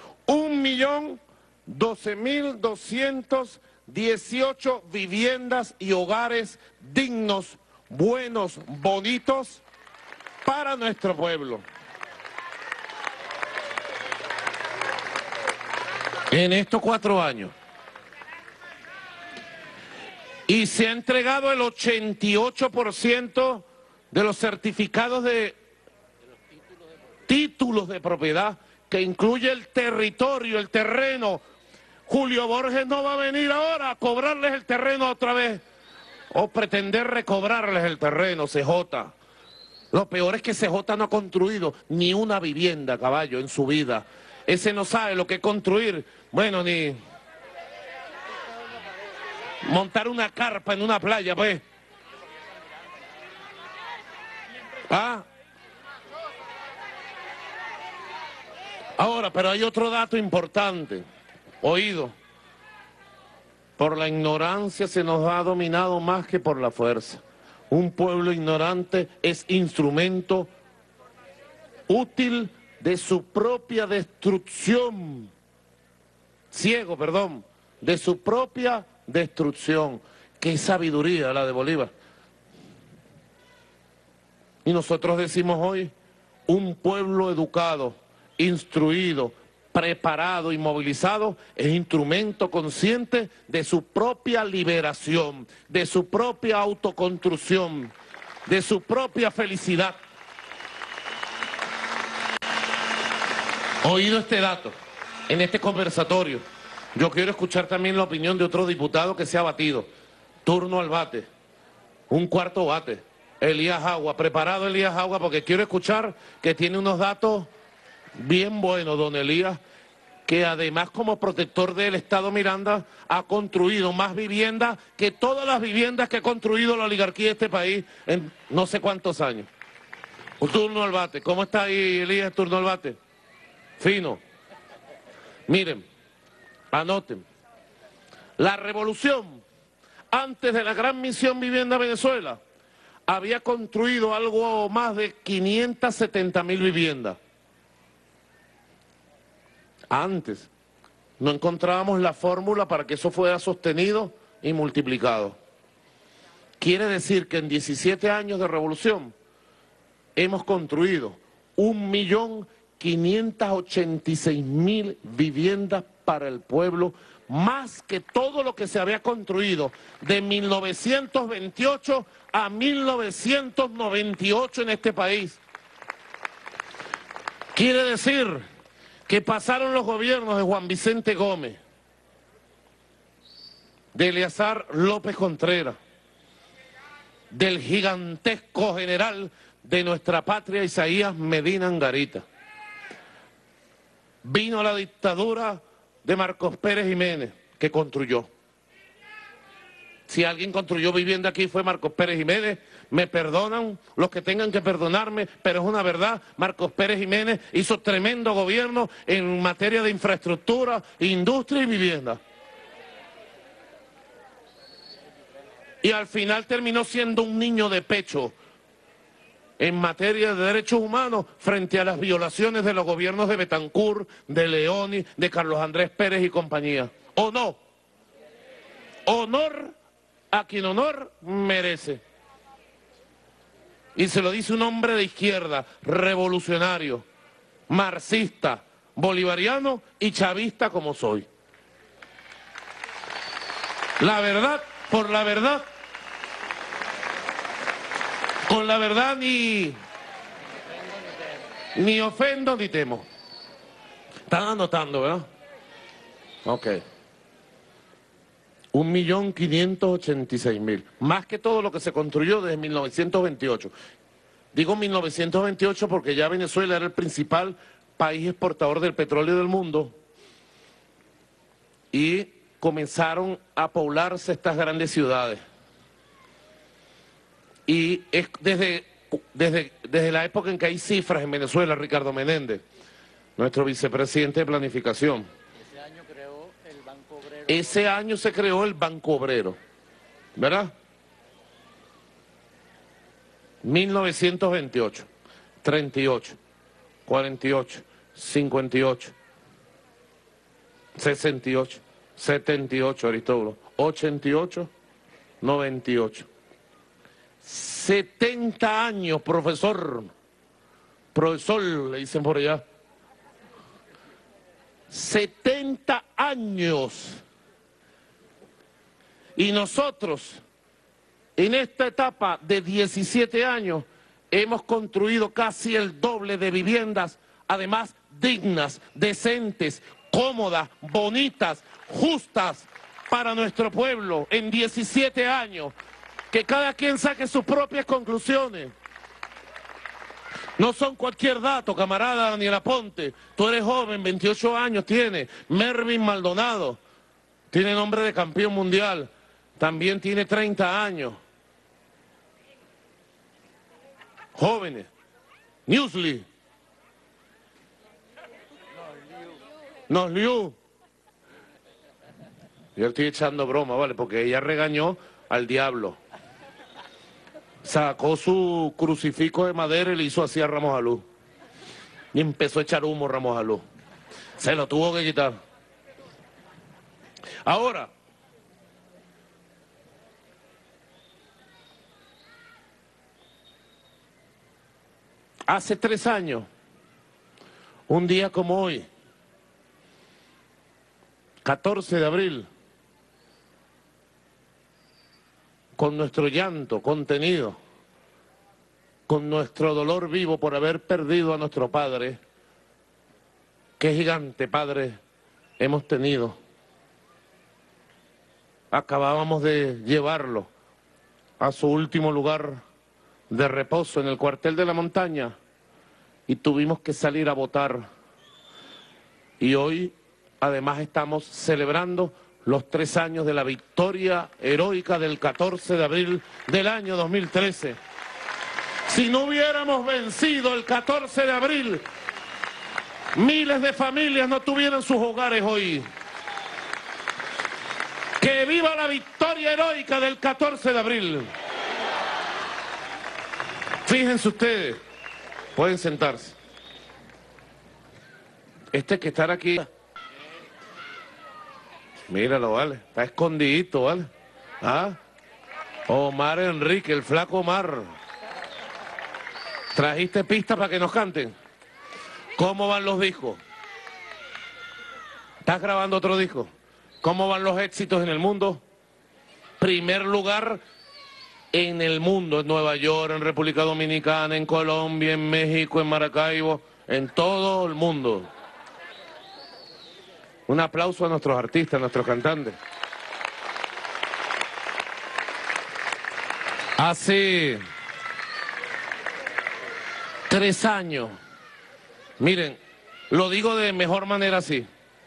1.012.218 viviendas y hogares dignos, buenos, bonitos para nuestro pueblo. En estos 4 años. Y se ha entregado el 88% de los certificados de títulos de propiedad, que incluye el territorio, el terreno. Julio Borges no va a venir ahora a cobrarles el terreno otra vez, o pretender recobrarles el terreno, CJ. Lo peor es que CJ no ha construido ni una vivienda, caballo, en su vida. Ese no sabe lo que es construir, bueno, ni montar una carpa en una playa, pues. ¿Ah? Ahora, pero hay otro dato importante, oído. Por la ignorancia se nos ha dominado más que por la fuerza. Un pueblo ignorante es instrumento útil de su propia destrucción, ciego, perdón, de su propia destrucción. Qué sabiduría la de Bolívar. Y nosotros decimos hoy, un pueblo educado, instruido, preparado y movilizado es instrumento consciente de su propia liberación, de su propia autoconstrucción, de su propia felicidad. Oído este dato, en este conversatorio, yo quiero escuchar también la opinión de otro diputado que se ha batido. Turno al bate, un cuarto bate. Elías Agua, preparado Elías Agua, porque quiero escuchar que tiene unos datos bien buenos, don Elías, que además como protector del Estado Miranda ha construido más viviendas que todas las viviendas que ha construido la oligarquía de este país en no sé cuántos años. Un turno al bate. ¿Cómo está ahí, Elías, turno al bate? Fino. Miren, anoten. La revolución, antes de la gran misión Vivienda Venezuela, había construido algo más de 570.000 viviendas. Antes no encontrábamos la fórmula para que eso fuera sostenido y multiplicado. Quiere decir que en 17 años de revolución hemos construido 1.586.000 viviendas para el pueblo, más que todo lo que se había construido de 1928 a 1998 en este país. Quiere decir que pasaron los gobiernos de Juan Vicente Gómez, de Eleazar López Contreras, del gigantesco general de nuestra patria Isaías Medina Angarita. Vino la dictadura de Marcos Pérez Jiménez, que construyó. Si alguien construyó vivienda aquí fue Marcos Pérez Jiménez. Me perdonan los que tengan que perdonarme, pero es una verdad. Marcos Pérez Jiménez hizo tremendo gobierno en materia de infraestructura, industria y vivienda. Y al final terminó siendo un niño de pecho en materia de derechos humanos frente a las violaciones de los gobiernos de Betancur, de Leoni, de Carlos Andrés Pérez y compañía. ¿O no? Honor a quien honor merece. Y se lo dice un hombre de izquierda, revolucionario, marxista, bolivariano y chavista como soy. La verdad, por la verdad, con la verdad ni ofendo ni temo. Están anotando, ¿verdad? Ok. 1.586.000. Más que todo lo que se construyó desde 1928. Digo 1928 porque ya Venezuela era el principal país exportador del petróleo del mundo. Y comenzaron a poblarse estas grandes ciudades. Y es desde la época en que hay cifras en Venezuela, Ricardo Menéndez, nuestro vicepresidente de Planificación. Ese año se creó el Banco Obrero, ¿verdad? 1928, 38, 48, 58, 68, 78, Aristóbulo, 88, 98. 70 años, profesor, le dicen por allá. 70 años. Y nosotros, en esta etapa de 17 años, hemos construido casi el doble de viviendas, además dignas, decentes, cómodas, bonitas, justas para nuestro pueblo en 17 años. Que cada quien saque sus propias conclusiones. No son cualquier dato, camarada Daniel Aponte. Tú eres joven, 28 años tiene. Mervin Maldonado tiene nombre de campeón mundial. También tiene 30 años. Jóvenes. Newsly. Nosliu. Yo estoy echando broma, ¿vale? Porque ella regañó al diablo. Sacó su crucifijo de madera y le hizo así a Ramos Alú. Y empezó a echar humo Ramos Alú. Se lo tuvo que quitar. Ahora, hace 3 años, un día como hoy, 14 de abril, con nuestro llanto contenido, con nuestro dolor vivo por haber perdido a nuestro padre. Qué gigante padre hemos tenido. Acabábamos de llevarlo a su último lugar de reposo en el cuartel de la montaña y tuvimos que salir a votar. Y hoy además estamos celebrando los 3 años de la victoria heroica del 14 de abril del año 2013. Si no hubiéramos vencido el 14 de abril, miles de familias no tuvieran sus hogares hoy. ¡Que viva la victoria heroica del 14 de abril! Fíjense ustedes, pueden sentarse. Este que estar aquí... Míralo, vale. Está escondidito, vale. ¿Ah? Omar Enrique, el flaco Omar. ¿Trajiste pistas para que nos canten? ¿Cómo van los discos? ¿Estás grabando otro disco? ¿Cómo van los éxitos en el mundo? Primer lugar en el mundo, en Nueva York, en República Dominicana, en Colombia, en México, en Maracaibo, en todo el mundo. Un aplauso a nuestros artistas, a nuestros cantantes. Hace 3 años, miren, lo digo de mejor manera así,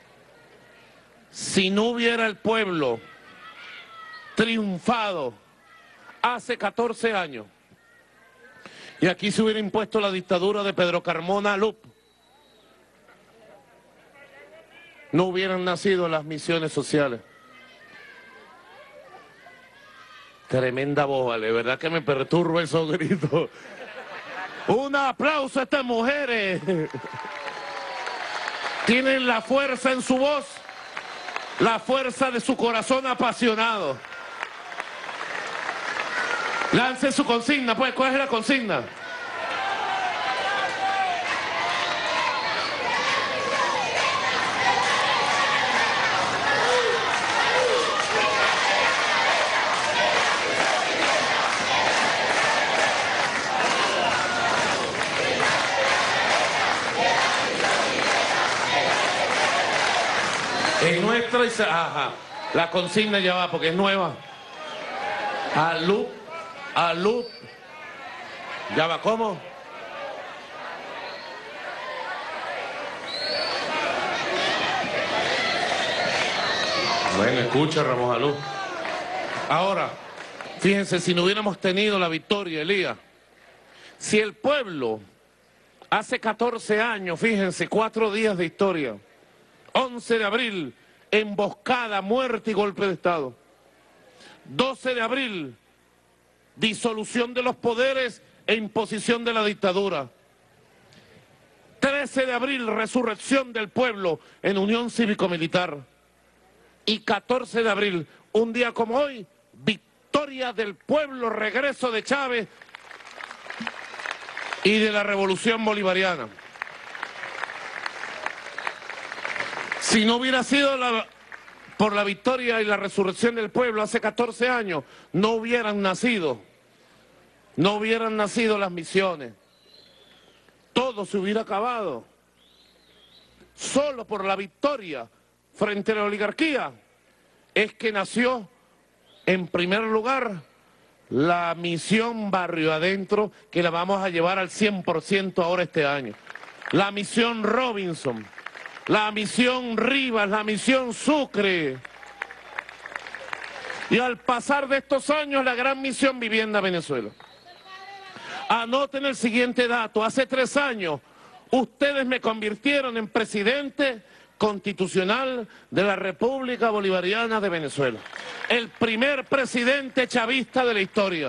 si no hubiera el pueblo triunfado hace 14 años y aquí se hubiera impuesto la dictadura de Pedro Carmona Lup, no hubieran nacido las misiones sociales. Tremenda boba, de verdad que me perturba esos gritos. Un aplauso a estas mujeres. Tienen la fuerza en su voz, la fuerza de su corazón apasionado. Lance su consigna, pues, ¿cuál es la consigna? Es nuestra y ajá, la consigna ya va porque es nueva. Alup, ya va, ¿cómo? Bueno, escucha, Ramos Alup. Ahora, fíjense, si no hubiéramos tenido la victoria, Elías, si el pueblo hace 14 años, fíjense, 4 días de historia, 11 de abril, emboscada, muerte y golpe de Estado. 12 de abril, disolución de los poderes e imposición de la dictadura. 13 de abril, resurrección del pueblo en unión cívico-militar. Y 14 de abril, un día como hoy, victoria del pueblo, regreso de Chávez y de la revolución bolivariana. Si no hubiera sido por la victoria y la resurrección del pueblo hace 14 años, no hubieran nacido las misiones. Todo se hubiera acabado. Solo por la victoria frente a la oligarquía es que nació, en primer lugar, la misión Barrio Adentro, que la vamos a llevar al 100% ahora este año. La misión Robinson. La misión Rivas, la misión Sucre. Y al pasar de estos años, la gran misión Vivienda Venezuela. Anoten el siguiente dato. Hace 3 años, ustedes me convirtieron en presidente constitucional de la República Bolivariana de Venezuela. El primer presidente chavista de la historia.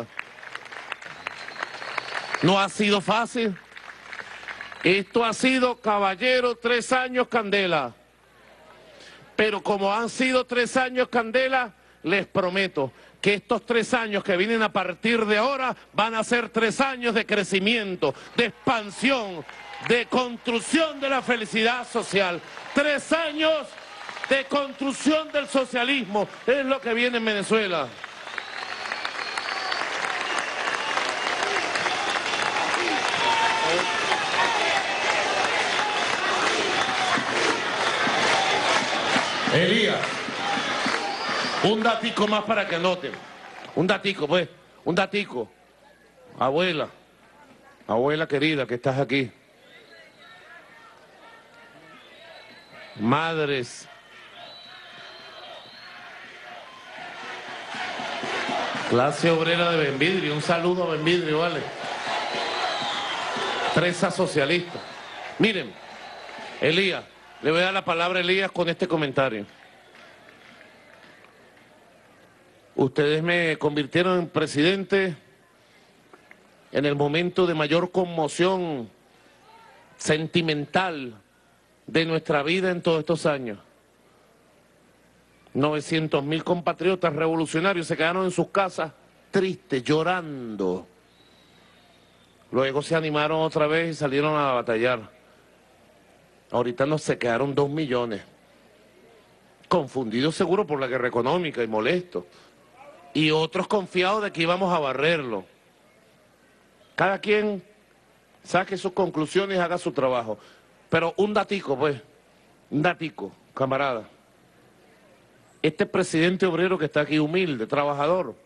No ha sido fácil. Esto ha sido, caballero, 3 años candela. Pero como han sido 3 años candela, les prometo que estos 3 años que vienen a partir de ahora van a ser 3 años de crecimiento, de expansión, de construcción de la felicidad social. 3 años de construcción del socialismo es lo que viene en Venezuela. Elías, un datico más para que anoten. Un datico, pues, un datico. Abuela querida que estás aquí. Madres. Clase obrera de Benvidrio, un saludo a Benvidrio, ¿vale? Presa socialista. Miren, Elías. Le voy a dar la palabra a Elías con este comentario. Ustedes me convirtieron en presidente en el momento de mayor conmoción sentimental de nuestra vida en todos estos años. 900.000 compatriotas revolucionarios se quedaron en sus casas tristes, llorando. Luego se animaron otra vez y salieron a batallar. Ahorita nos se quedaron 2 millones. Confundidos seguro por la guerra económica y molestos. Y otros confiados de que íbamos a barrerlo. Cada quien saque sus conclusiones y haga su trabajo. Pero un datico, pues, un datico, camarada. Este presidente obrero que está aquí, humilde, trabajador,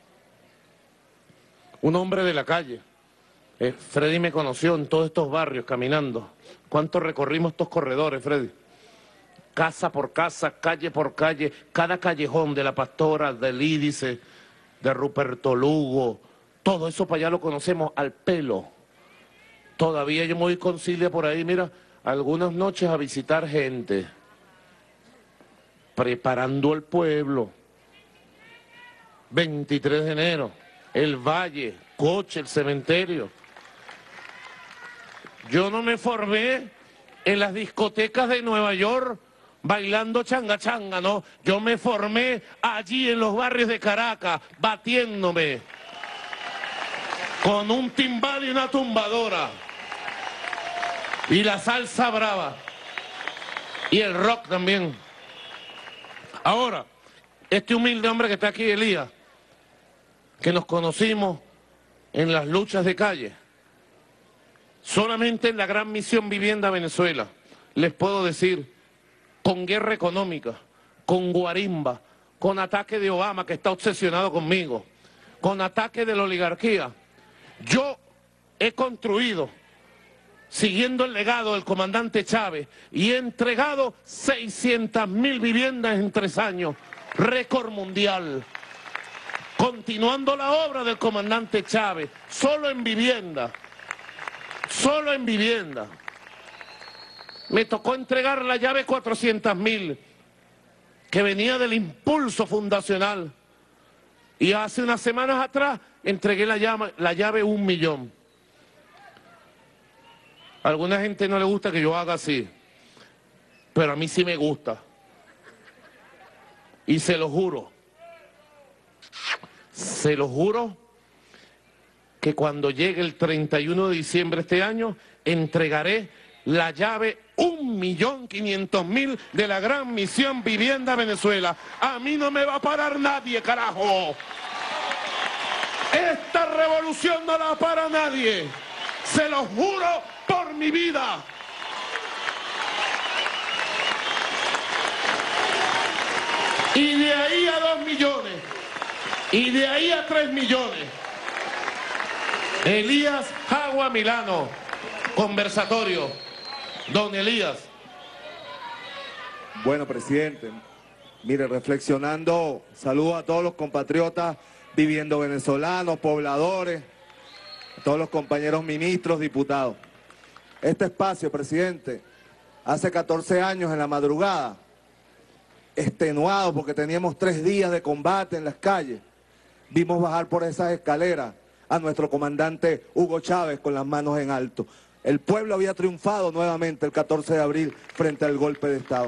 un hombre de la calle. Freddy me conoció en todos estos barrios caminando. ¿Cuánto recorrimos estos corredores, Freddy? Casa por casa, calle por calle, cada callejón de La Pastora, del Ídice, de Ruperto Lugo, todo eso para allá lo conocemos al pelo. Todavía yo me voy con Silvia por ahí, mira, algunas noches a visitar gente, preparando el pueblo. 23 de enero, el Valle, Coche, el cementerio. Yo no me formé en las discotecas de Nueva York bailando changa changa, no. Yo me formé allí en los barrios de Caracas, batiéndome con un timbal y una tumbadora. Y la salsa brava. Y el rock también. Ahora, este humilde hombre que está aquí, Elías, que nos conocimos en las luchas de calle, solamente en la gran misión Vivienda Venezuela, les puedo decir, con guerra económica, con guarimba, con ataque de Obama que está obsesionado conmigo, con ataque de la oligarquía, yo he construido, siguiendo el legado del comandante Chávez, y he entregado 600.000 viviendas en 3 años, récord mundial. Continuando la obra del comandante Chávez, solo en vivienda. Solo en vivienda. Me tocó entregar la llave 400.000, que venía del impulso fundacional. Y hace unas semanas atrás entregué la llave 1 millón. A alguna gente no le gusta que yo haga así, pero a mí sí me gusta. Y se lo juro que cuando llegue el 31 de diciembre de este año, entregaré la llave 1.500.000 de la gran misión Vivienda Venezuela. A mí no me va a parar nadie, carajo. Esta revolución no la para nadie. Se lo juro por mi vida. Y de ahí a 2 millones. Y de ahí a 3 millones. Elías Jagua Milano. Conversatorio. Don Elías. Bueno, presidente, mire, reflexionando, saludo a todos los compatriotas viviendo venezolanos, pobladores, a todos los compañeros ministros, diputados. Este espacio, presidente, hace 14 años en la madrugada, extenuado porque teníamos 3 días de combate en las calles, vimos bajar por esas escaleras a nuestro comandante Hugo Chávez con las manos en alto. El pueblo había triunfado nuevamente el 14 de abril frente al golpe de Estado.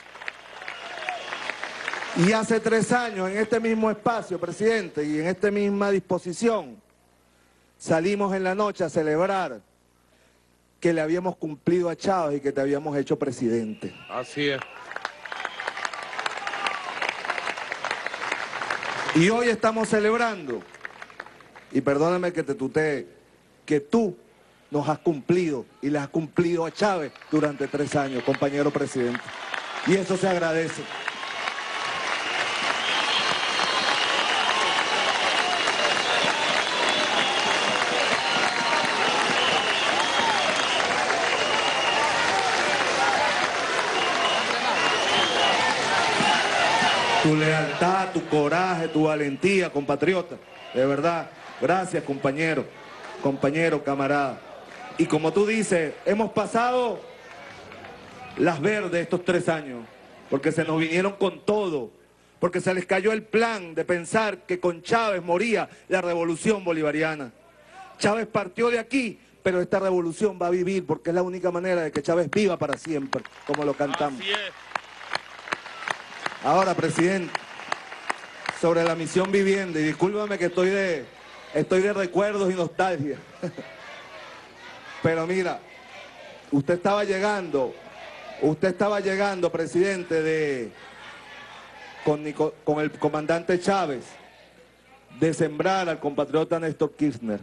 Y hace 3 años, en este mismo espacio, presidente, y en esta misma disposición, salimos en la noche a celebrar que le habíamos cumplido a Chávez y que te habíamos hecho presidente. Así es. Y hoy estamos celebrando, y perdóname que te tutee, que tú nos has cumplido y le has cumplido a Chávez durante 3 años, compañero presidente. Y eso se agradece. Tu lealtad, tu coraje, tu valentía, compatriota. De verdad, gracias, compañero, camarada. Y como tú dices, hemos pasado las verdes estos 3 años, porque se nos vinieron con todo, porque se les cayó el plan de pensar que con Chávez moría la revolución bolivariana. Chávez partió de aquí, pero esta revolución va a vivir, porque es la única manera de que Chávez viva para siempre, como lo cantamos. Así es. Ahora, presidente, sobre la misión vivienda. Y discúlpame que estoy de recuerdos y nostalgia. Pero mira, usted estaba llegando, presidente, con el comandante Chávez, de sembrar al compatriota Néstor Kirchner.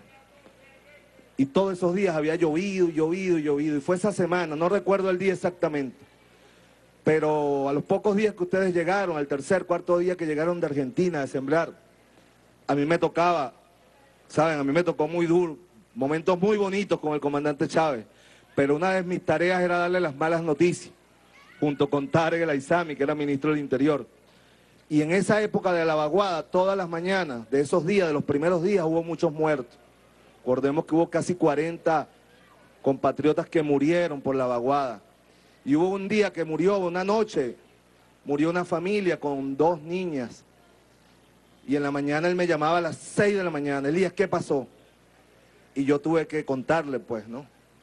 Y todos esos días había llovido, y fue esa semana, no recuerdo el día exactamente. Pero a los pocos días que ustedes llegaron, al tercer, cuarto día que llegaron de Argentina a sembrar, a mí me tocaba, ¿saben? A mí me tocó muy duro, momentos muy bonitos con el comandante Chávez, pero una de mis tareas era darle las malas noticias, junto con Tarek El Aizami, que era ministro del Interior. Y en esa época de la vaguada, todas las mañanas, de esos días, de los primeros días, hubo muchos muertos. Recordemos que hubo casi 40 compatriotas que murieron por la vaguada. Y hubo un día que murió, una noche, murió una familia con 2 niñas. Y en la mañana él me llamaba a las 6 de la mañana. Elías, ¿qué pasó? Y yo tuve que contarle, pues, ¿no?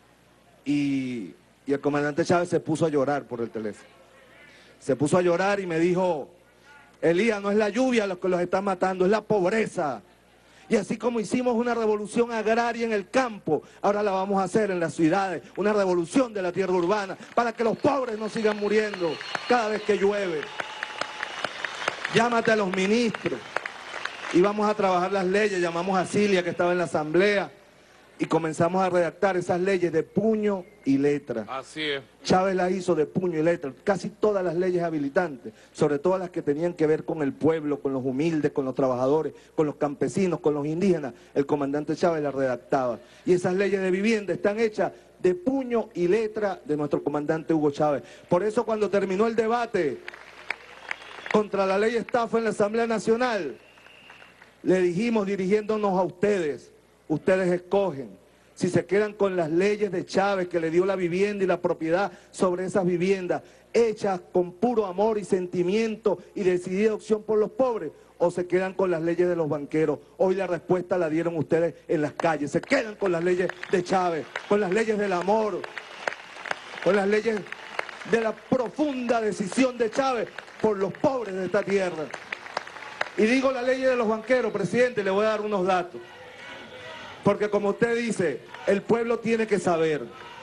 Y el comandante Chávez se puso a llorar por el teléfono. Se puso a llorar y me dijo, Elías, no es la lluvia lo que los está matando, es la pobreza. Y así como hicimos una revolución agraria en el campo, ahora la vamos a hacer en las ciudades, una revolución de la tierra urbana, para que los pobres no sigan muriendo cada vez que llueve. Llámate a los ministros y vamos a trabajar las leyes. Llamamos a Cilia, que estaba en la asamblea, y comenzamos a redactar esas leyes de puño y letra. Así es. Chávez las hizo de puño y letra, casi todas las leyes habilitantes, sobre todo las que tenían que ver con el pueblo, con los humildes, con los trabajadores, con los campesinos, con los indígenas. El comandante Chávez las redactaba. Y esas leyes de vivienda están hechas de puño y letra de nuestro comandante Hugo Chávez. Por eso cuando terminó el debate contra la ley estafa en la Asamblea Nacional, le dijimos, dirigiéndonos a ustedes, ustedes escogen si se quedan con las leyes de Chávez, que le dio la vivienda y la propiedad sobre esas viviendas, hechas con puro amor y sentimiento y decidida opción por los pobres, o se quedan con las leyes de los banqueros. Hoy la respuesta la dieron ustedes en las calles. Se quedan con las leyes de Chávez, con las leyes del amor, con las leyes de la profunda decisión de Chávez por los pobres de esta tierra. Y digo la ley de los banqueros, presidente, le voy a dar unos datos. Porque como usted dice, el pueblo tiene que saber.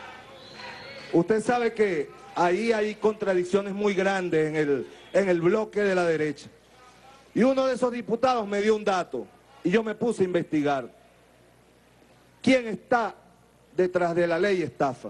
Usted sabe que ahí hay contradicciones muy grandes en el bloque de la derecha. Y uno de esos diputados me dio un dato y yo me puse a investigar. ¿Quién está detrás de la ley estafa?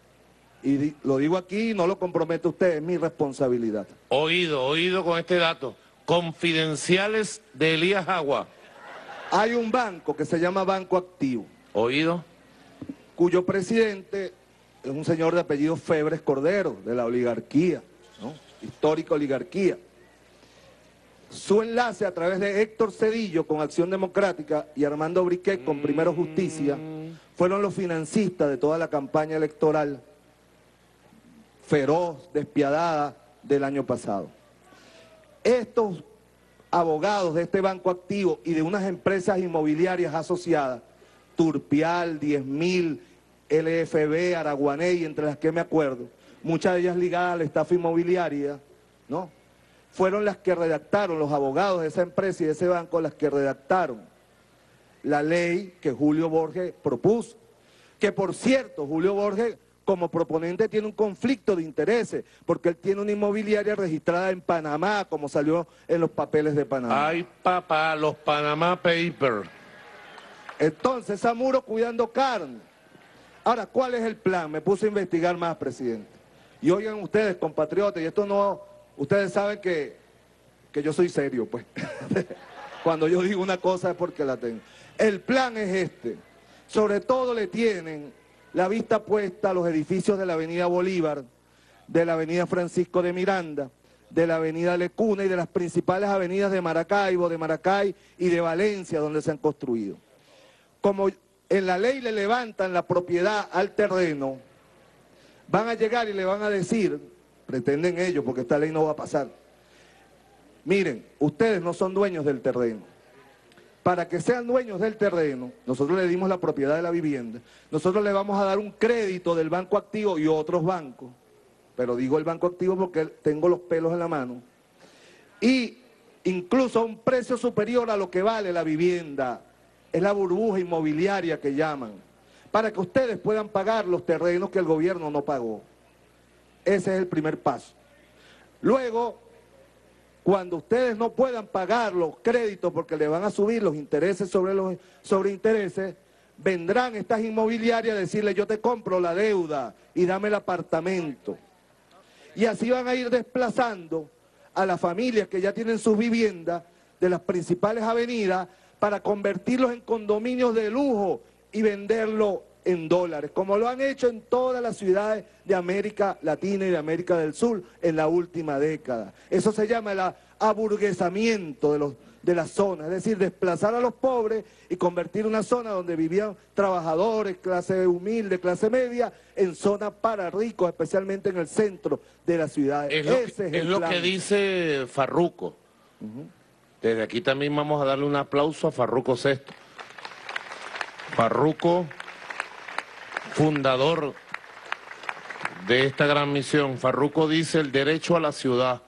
Y lo digo aquí, no lo compromete usted, es mi responsabilidad. Oído con este dato. Confidenciales de Elías Agua. Hay un banco que se llama Banco Activo. Oído. Cuyo presidente es un señor de apellido Febres Cordero, de la oligarquía, ¿no? Histórica oligarquía. Su enlace a través de Héctor Cedillo con Acción Democrática y Armando Briquet con Primero Justicia fueron los financistas de toda la campaña electoral feroz, despiadada del año pasado. Estos abogados de este Banco Activo y de unas empresas inmobiliarias asociadas, Turpial, 10.000, LFB, Araguaney, entre las que me acuerdo, muchas de ellas ligadas a la estafa inmobiliaria, ¿no? Fueron las que redactaron, los abogados de esa empresa y de ese banco, las que redactaron la ley que Julio Borges propuso. Que por cierto, Julio Borges, como proponente, tiene un conflicto de intereses, porque él tiene una inmobiliaria registrada en Panamá, como salió en los papeles de Panamá. Ay, papá, los Panama Papers. Entonces, Zamuro cuidando carne. Ahora, ¿cuál es el plan? Me puse a investigar más, presidente. Y oigan ustedes, compatriotas, y esto no... Ustedes saben que yo soy serio, pues. Cuando yo digo una cosa es porque la tengo. El plan es este. Sobre todo le tienen la vista puesta a los edificios de la avenida Bolívar, de la avenida Francisco de Miranda, de la avenida Lecuna y de las principales avenidas de Maracaibo, de Maracay y de Valencia, donde se han construido. Como en la ley le levantan la propiedad al terreno, van a llegar y le van a decir, pretenden ellos, porque esta ley no va a pasar, miren, ustedes no son dueños del terreno. Para que sean dueños del terreno, nosotros le dimos la propiedad de la vivienda, nosotros le vamos a dar un crédito del Banco Activo y otros bancos, pero digo el Banco Activo porque tengo los pelos en la mano, y incluso a un precio superior a lo que vale la vivienda. Es la burbuja inmobiliaria que llaman, para que ustedes puedan pagar los terrenos que el gobierno no pagó. Ese es el primer paso. Luego, cuando ustedes no puedan pagar los créditos porque le van a subir los intereses sobre intereses, vendrán estas inmobiliarias a decirle: yo te compro la deuda y dame el apartamento. Y así van a ir desplazando a las familias que ya tienen sus viviendas de las principales avenidas para convertirlos en condominios de lujo y venderlo en dólares, como lo han hecho en todas las ciudades de América Latina y de América del Sur en la última década. Eso se llama el aburguesamiento de las zonas, es decir, desplazar a los pobres y convertir una zona donde vivían trabajadores, clase humilde, clase media, en zona para ricos, especialmente en el centro de las ciudades. Es lo que dice Farruco. Desde aquí también vamos a darle un aplauso a Farruco Sesto. Farruco, fundador de esta gran misión. Farruco dice: el derecho a la ciudad.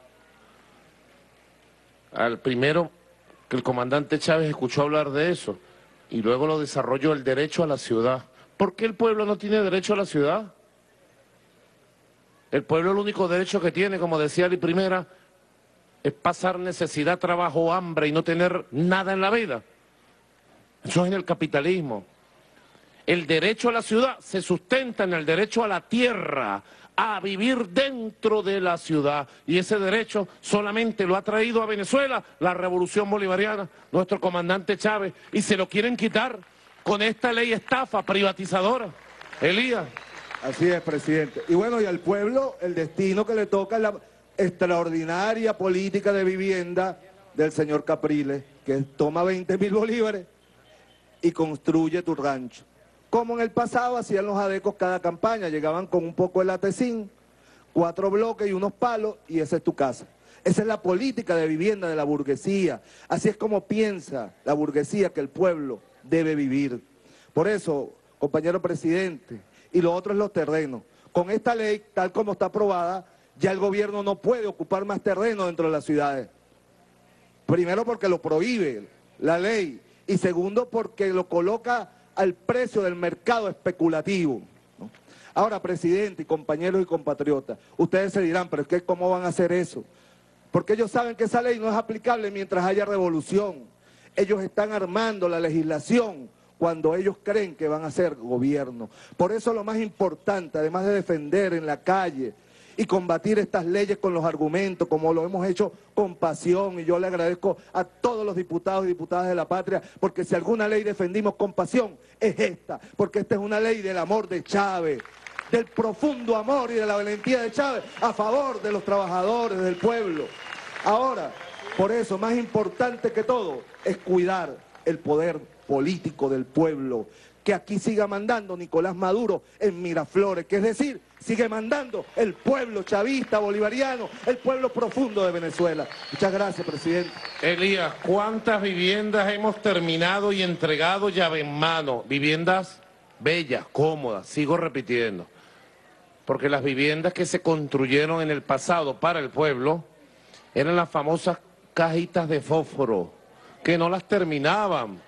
Al primero que el comandante Chávez escuchó hablar de eso y luego lo desarrolló, el derecho a la ciudad. ¿Por qué el pueblo no tiene derecho a la ciudad? El pueblo el único derecho que tiene, como decía Ali Primera, es pasar necesidad, trabajo, hambre y no tener nada en la vida. Eso es en el capitalismo. El derecho a la ciudad se sustenta en el derecho a la tierra, a vivir dentro de la ciudad. Y ese derecho solamente lo ha traído a Venezuela la revolución bolivariana, nuestro comandante Chávez, y se lo quieren quitar con esta ley estafa privatizadora. Elías. Así es, presidente. Y bueno, y al pueblo el destino que le toca es la extraordinaria política de vivienda del señor Capriles, que toma 20.000 bolívares y construye tu rancho. Como en el pasado hacían los adecos cada campaña, llegaban con un poco de latecín, 4 bloques y unos palos, y esa es tu casa. Esa es la política de vivienda de la burguesía. Así es como piensa la burguesía que el pueblo debe vivir. Por eso, compañero presidente, y lo otro es los terrenos. Con esta ley, tal como está aprobada, ya el gobierno no puede ocupar más terreno dentro de las ciudades. Primero porque lo prohíbe la ley, y segundo porque lo coloca al precio del mercado especulativo, ¿no? Ahora, presidente y compañeros y compatriotas, ustedes se dirán: pero es que ¿cómo van a hacer eso? Porque ellos saben que esa ley no es aplicable mientras haya revolución. Ellos están armando la legislación cuando ellos creen que van a ser gobierno. Por eso lo más importante, además de defender en la calle y combatir estas leyes con los argumentos, como lo hemos hecho con pasión, y yo le agradezco a todos los diputados y diputadas de la patria, porque si alguna ley defendimos con pasión, es esta, porque esta es una ley del amor de Chávez, del profundo amor y de la valentía de Chávez a favor de los trabajadores, del pueblo. Ahora, por eso, más importante que todo, es cuidar el poder político del pueblo, que aquí siga mandando Nicolás Maduro en Miraflores, que es decir, sigue mandando el pueblo chavista, bolivariano, el pueblo profundo de Venezuela. Muchas gracias, presidente. Elías, ¿cuántas viviendas hemos terminado y entregado llave en mano? Viviendas bellas, cómodas, sigo repitiendo. Porque las viviendas que se construyeron en el pasado para el pueblo eran las famosas cajitas de fósforo, que no las terminaban.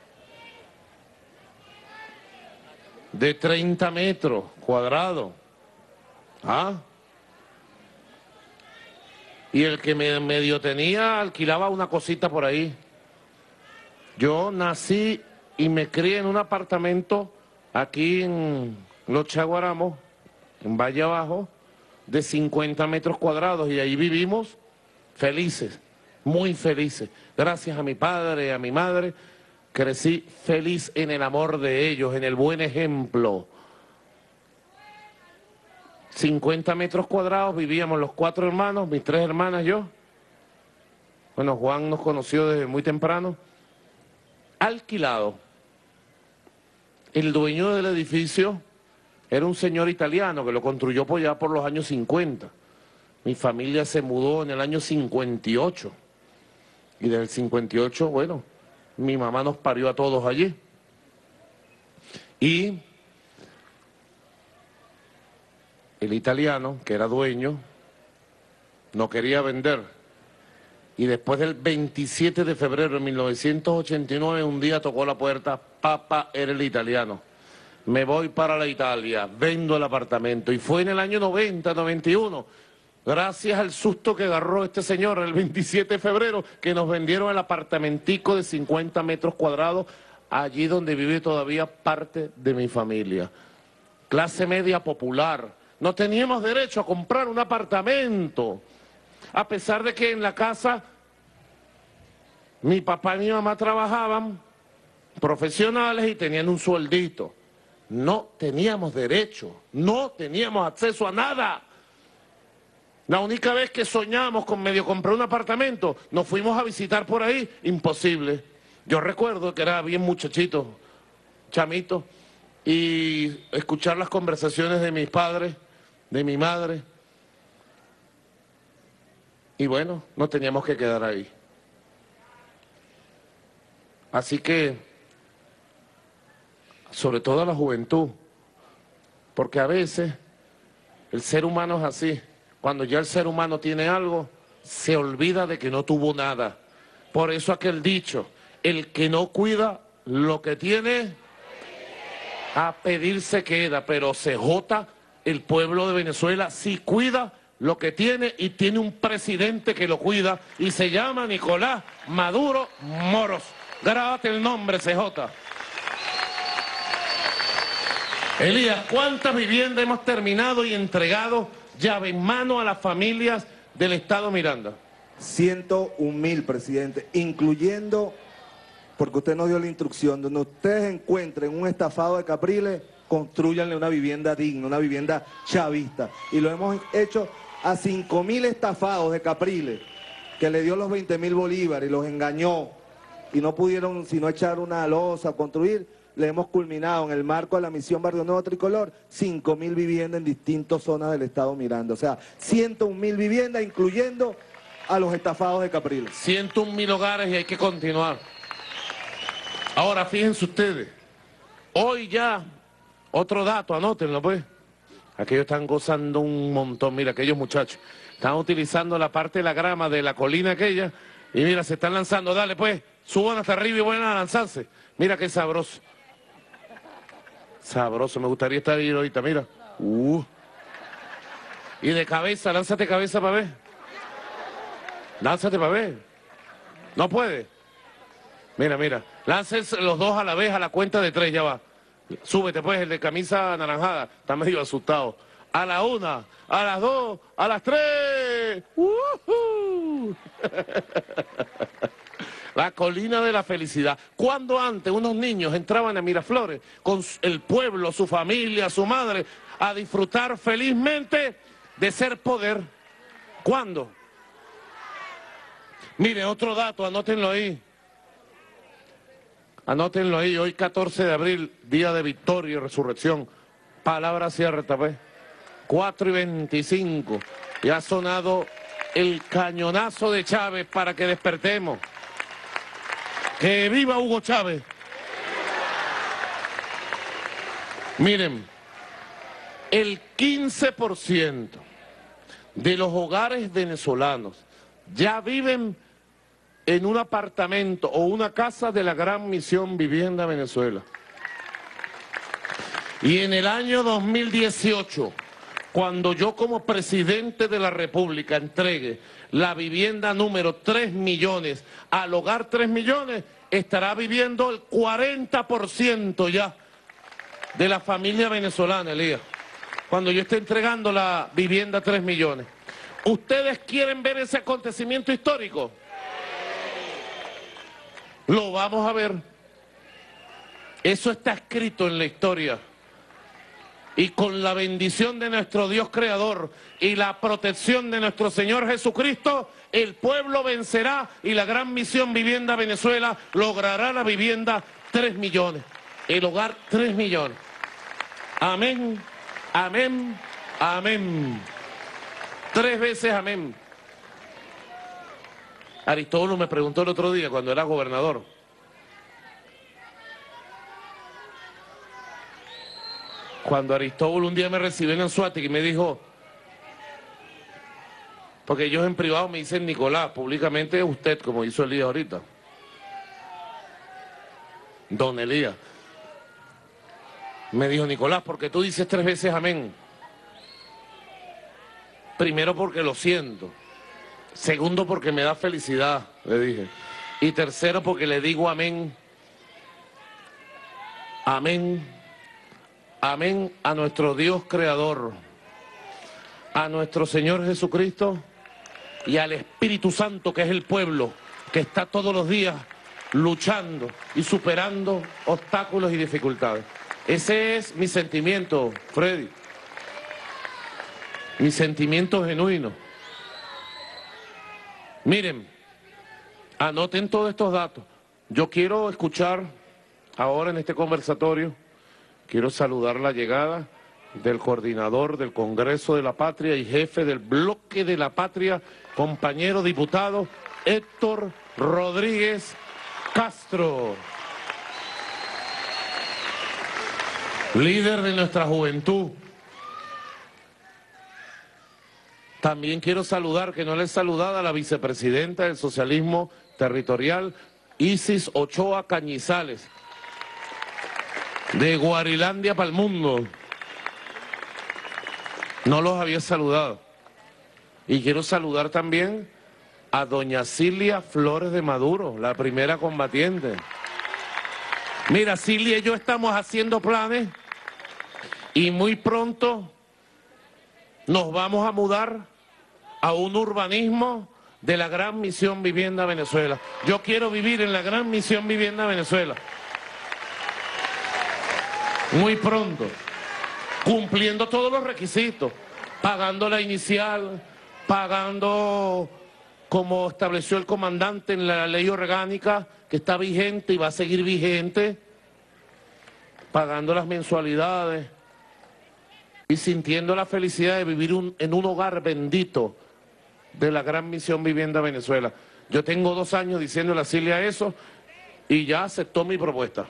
De 30 metros cuadrados. ¿Ah? Y el que medio tenía alquilaba una cosita por ahí. Yo nací y me crié en un apartamento aquí en Los Chaguaramos, en Valle Abajo, de 50 metros cuadrados, y ahí vivimos felices, muy felices. Gracias a mi padre y a mi madre, crecí feliz en el amor de ellos, en el buen ejemplo. 50 metros cuadrados, vivíamos los 4 hermanos, mis 3 hermanas, yo. Bueno, Juan nos conoció desde muy temprano. Alquilado. El dueño del edificio era un señor italiano que lo construyó por allá por los años 50. Mi familia se mudó en el año 58. Y desde el 58, bueno, mi mamá nos parió a todos allí. Y el italiano, que era dueño, no quería vender. Y después del 27 de febrero de 1989, un día tocó la puerta, papá, era el italiano. Me voy para la Italia, vendo el apartamento. Y fue en el año 90, 91, gracias al susto que agarró este señor el 27 de febrero, que nos vendieron el apartamentico de 50 metros cuadrados, allí donde vive todavía parte de mi familia. Clase media popular. No teníamos derecho a comprar un apartamento. A pesar de que en la casa mi papá y mi mamá trabajaban profesionales y tenían un sueldito. No teníamos derecho, no teníamos acceso a nada. La única vez que soñamos con medio comprar un apartamento, nos fuimos a visitar por ahí, imposible. Yo recuerdo que era bien muchachito, chamito, y escuchar las conversaciones de mis padres, de mi madre. Y bueno, nos teníamos que quedar ahí. Así que, sobre todo a la juventud, porque a veces el ser humano es así. Cuando ya el ser humano tiene algo, se olvida de que no tuvo nada. Por eso aquel dicho, el que no cuida lo que tiene, a pedir se queda. Pero CJ, el pueblo de Venezuela, sí cuida lo que tiene y tiene un presidente que lo cuida y se llama Nicolás Maduro Moros. Grábate el nombre, CJ. Elías, ¿cuántas viviendas hemos terminado y entregado llave en mano a las familias del Estado Miranda? 101.000, presidente, incluyendo, porque usted nos dio la instrucción, donde ustedes encuentren un estafado de Capriles, construyanle una vivienda digna, una vivienda chavista. Y lo hemos hecho a 5.000 estafados de Capriles, que le dio los 20.000 bolívares y los engañó, y no pudieron sino echar una losa, construir. Le hemos culminado en el marco de la misión Barrio Nuevo Tricolor 5.000 viviendas en distintas zonas del Estado Miranda. O sea, 101.000 viviendas, incluyendo a los estafados de Capriles. 101.000 hogares y hay que continuar. Ahora, fíjense ustedes, hoy ya, otro dato, anótenlo pues. Aquellos están gozando un montón, mira, aquellos muchachos. Están utilizando la parte de la grama de la colina aquella y mira, se están lanzando. Dale pues, suban hasta arriba y vuelvan a lanzarse. Mira qué sabroso. Sabroso, me gustaría estar ahí ahorita, mira. Y de cabeza, lánzate cabeza para ver. Lánzate para ver. No puede. Mira, mira. Láncense los dos a la vez a la cuenta de 3, ya va. Súbete pues, el de camisa anaranjada. Está medio asustado. A la 1, a las 2, a las 3. La colina de la felicidad. Cuando antes unos niños entraban a Miraflores con el pueblo, su familia, su madre, a disfrutar felizmente de ser poder. ¿Cuándo? Mire, otro dato, anótenlo ahí. Anótenlo ahí, hoy 14 de abril, día de victoria y resurrección. Palabra cierta, pues. 4:25. Y ha sonado el cañonazo de Chávez para que despertemos. ¡Que viva Hugo Chávez! Miren, el 15% de los hogares venezolanos ya viven en un apartamento o una casa de la Gran Misión Vivienda Venezuela. Y en el año 2018, cuando yo como presidente de la República entregue la vivienda número 3 millones al hogar 3 millones, estará viviendo el 40% ya de la familia venezolana, Elías. Cuando yo esté entregando la vivienda 3 millones. ¿Ustedes quieren ver ese acontecimiento histórico? Lo vamos a ver. Eso está escrito en la historia. Y con la bendición de nuestro Dios Creador y la protección de nuestro Señor Jesucristo, el pueblo vencerá y la Gran Misión Vivienda Venezuela logrará la vivienda 3 millones. El hogar 3 millones. Amén, amén, amén. 3 veces amén. Aristóbulo me preguntó el otro día cuando era gobernador. Cuando Aristóbulo un día me recibió en Anzoátegui y me dijo, Porque ellos en privado me dicen Nicolás, públicamente es usted, como hizo Elías ahorita. Don Elías. Me dijo, Nicolás, ¿por qué tú dices 3 veces amén? Primero porque lo siento. Segundo porque me da felicidad, le dije. Y tercero porque le digo amén. Amén. Amén a nuestro Dios creador, a nuestro Señor Jesucristo y al Espíritu Santo, que es el pueblo, que está todos los días luchando y superando obstáculos y dificultades. Ese es mi sentimiento, Freddy. Mi sentimiento genuino. Miren, anoten todos estos datos. Yo quiero escuchar ahora en este conversatorio, quiero saludar la llegada del coordinador del Congreso de la Patria y jefe del Bloque de la Patria, compañero diputado Héctor Rodríguez Castro, líder de nuestra juventud. También quiero saludar, que no le he saludado, a la vicepresidenta del Socialismo Territorial, Isis Ochoa Cañizales, de Guarilandia para el mundo. No los había saludado. Y quiero saludar también a doña Cilia Flores de Maduro, la primera combatiente. Mira, Cilia y yo estamos haciendo planes y muy pronto nos vamos a mudar a un urbanismo de la Gran Misión Vivienda Venezuela. Yo quiero vivir en la Gran Misión Vivienda Venezuela. Muy pronto, cumpliendo todos los requisitos, pagando la inicial, pagando como estableció el comandante en la ley orgánica, que está vigente y va a seguir vigente, pagando las mensualidades y sintiendo la felicidad de vivir en un hogar bendito de la Gran Misión Vivienda Venezuela. Yo tengo 2 años diciéndole a Cilia eso y ya aceptó mi propuesta.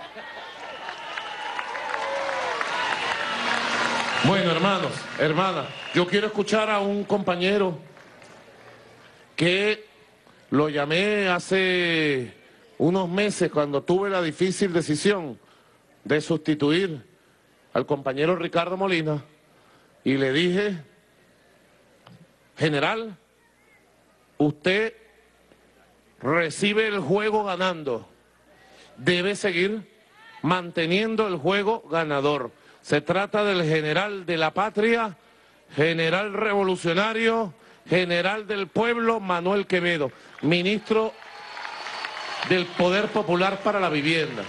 Bueno, hermanos, hermanas, yo quiero escuchar a un compañero que lo llamé hace unos meses cuando tuve la difícil decisión de sustituir al compañero Ricardo Molina y le dije, general, usted recibe el juego ganando, debe seguir manteniendo el juego ganador. Se trata del general de la patria, general revolucionario, general del pueblo, Manuel Quevedo, ministro del Poder Popular para la Vivienda.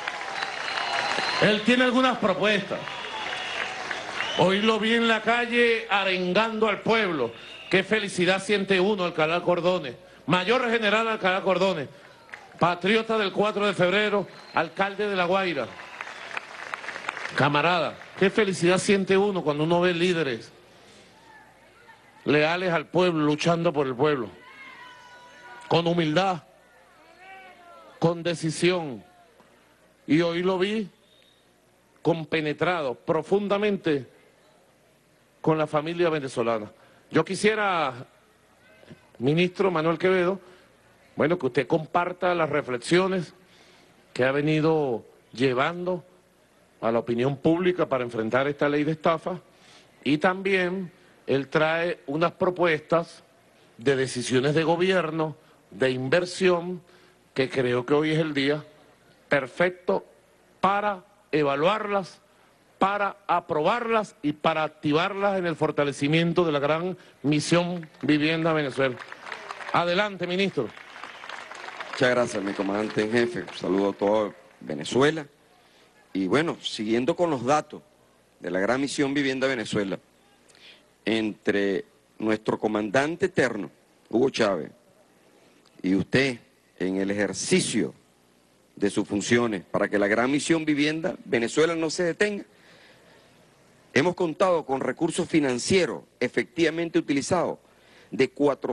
Él tiene algunas propuestas. Hoy lo vi en la calle arengando al pueblo. Qué felicidad siente uno, Alcalá Cordones. Mayor general Alcalá Cordones, patriota del 4 de febrero, alcalde de La Guaira. Camarada, qué felicidad siente uno cuando uno ve líderes leales al pueblo, luchando por el pueblo, con humildad, con decisión. Y hoy lo vi compenetrado profundamente con la familia venezolana. Yo quisiera, ministro Manuel Quevedo, bueno, que usted comparta las reflexiones que ha venido llevando a la opinión pública para enfrentar esta ley de estafa, y también él trae unas propuestas de decisiones de gobierno, de inversión, que creo que hoy es el día perfecto para evaluarlas, para aprobarlas y para activarlas en el fortalecimiento de la Gran Misión Vivienda Venezuela. Adelante, ministro. Muchas gracias, mi comandante en jefe. Un saludo a toda Venezuela. Y bueno, siguiendo con los datos de la Gran Misión Vivienda Venezuela, entre nuestro comandante eterno, Hugo Chávez, y usted, en el ejercicio de sus funciones para que la Gran Misión Vivienda Venezuela no se detenga, hemos contado con recursos financieros efectivamente utilizados de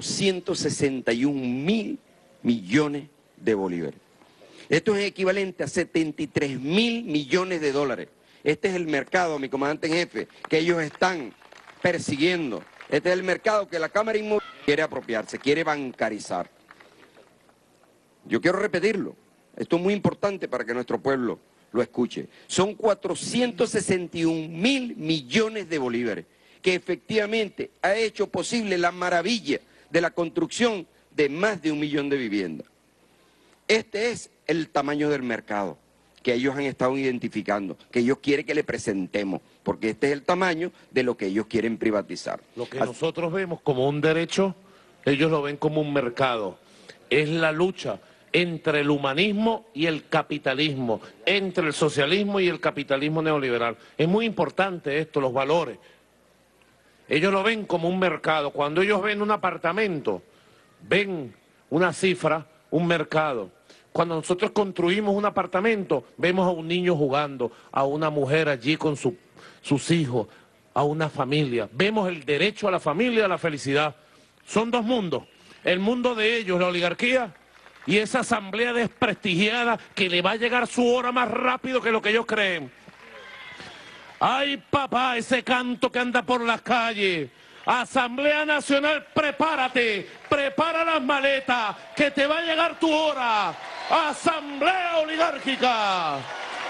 461.000 millones de bolívares. Esto es equivalente a 73.000 millones de dólares. Este es el mercado, mi comandante en jefe, que ellos están persiguiendo Este es el mercado que la Cámara Inmobiliaria quiere apropiarse, quiere bancarizar. Yo quiero repetirlo. Esto es muy importante para que nuestro pueblo lo escuche. Son 461.000 millones de bolívares que efectivamente ha hecho posible la maravilla de la construcción de más de 1 millón de viviendas. Este es el tamaño del mercado que ellos han estado identificando, que ellos quieren que le presentemos, porque este es el tamaño de lo que ellos quieren privatizar. Lo que nosotros vemos como un derecho, ellos lo ven como un mercado. Es la lucha entre el humanismo y el capitalismo, entre el socialismo y el capitalismo neoliberal. Es muy importante esto, los valores. Ellos lo ven como un mercado. Cuando ellos ven un apartamento, ven una cifra, un mercado. Cuando nosotros construimos un apartamento, vemos a un niño jugando, a una mujer allí con sus hijos, a una familia. Vemos el derecho a la familia y a la felicidad. Son dos mundos. El mundo de ellos, la oligarquía, y esa asamblea desprestigiada que le va a llegar su hora más rápido que lo que ellos creen. ¡Ay, papá, ese canto que anda por las calles! Asamblea Nacional, prepárate, prepara las maletas, que te va a llegar tu hora. Asamblea Oligárquica.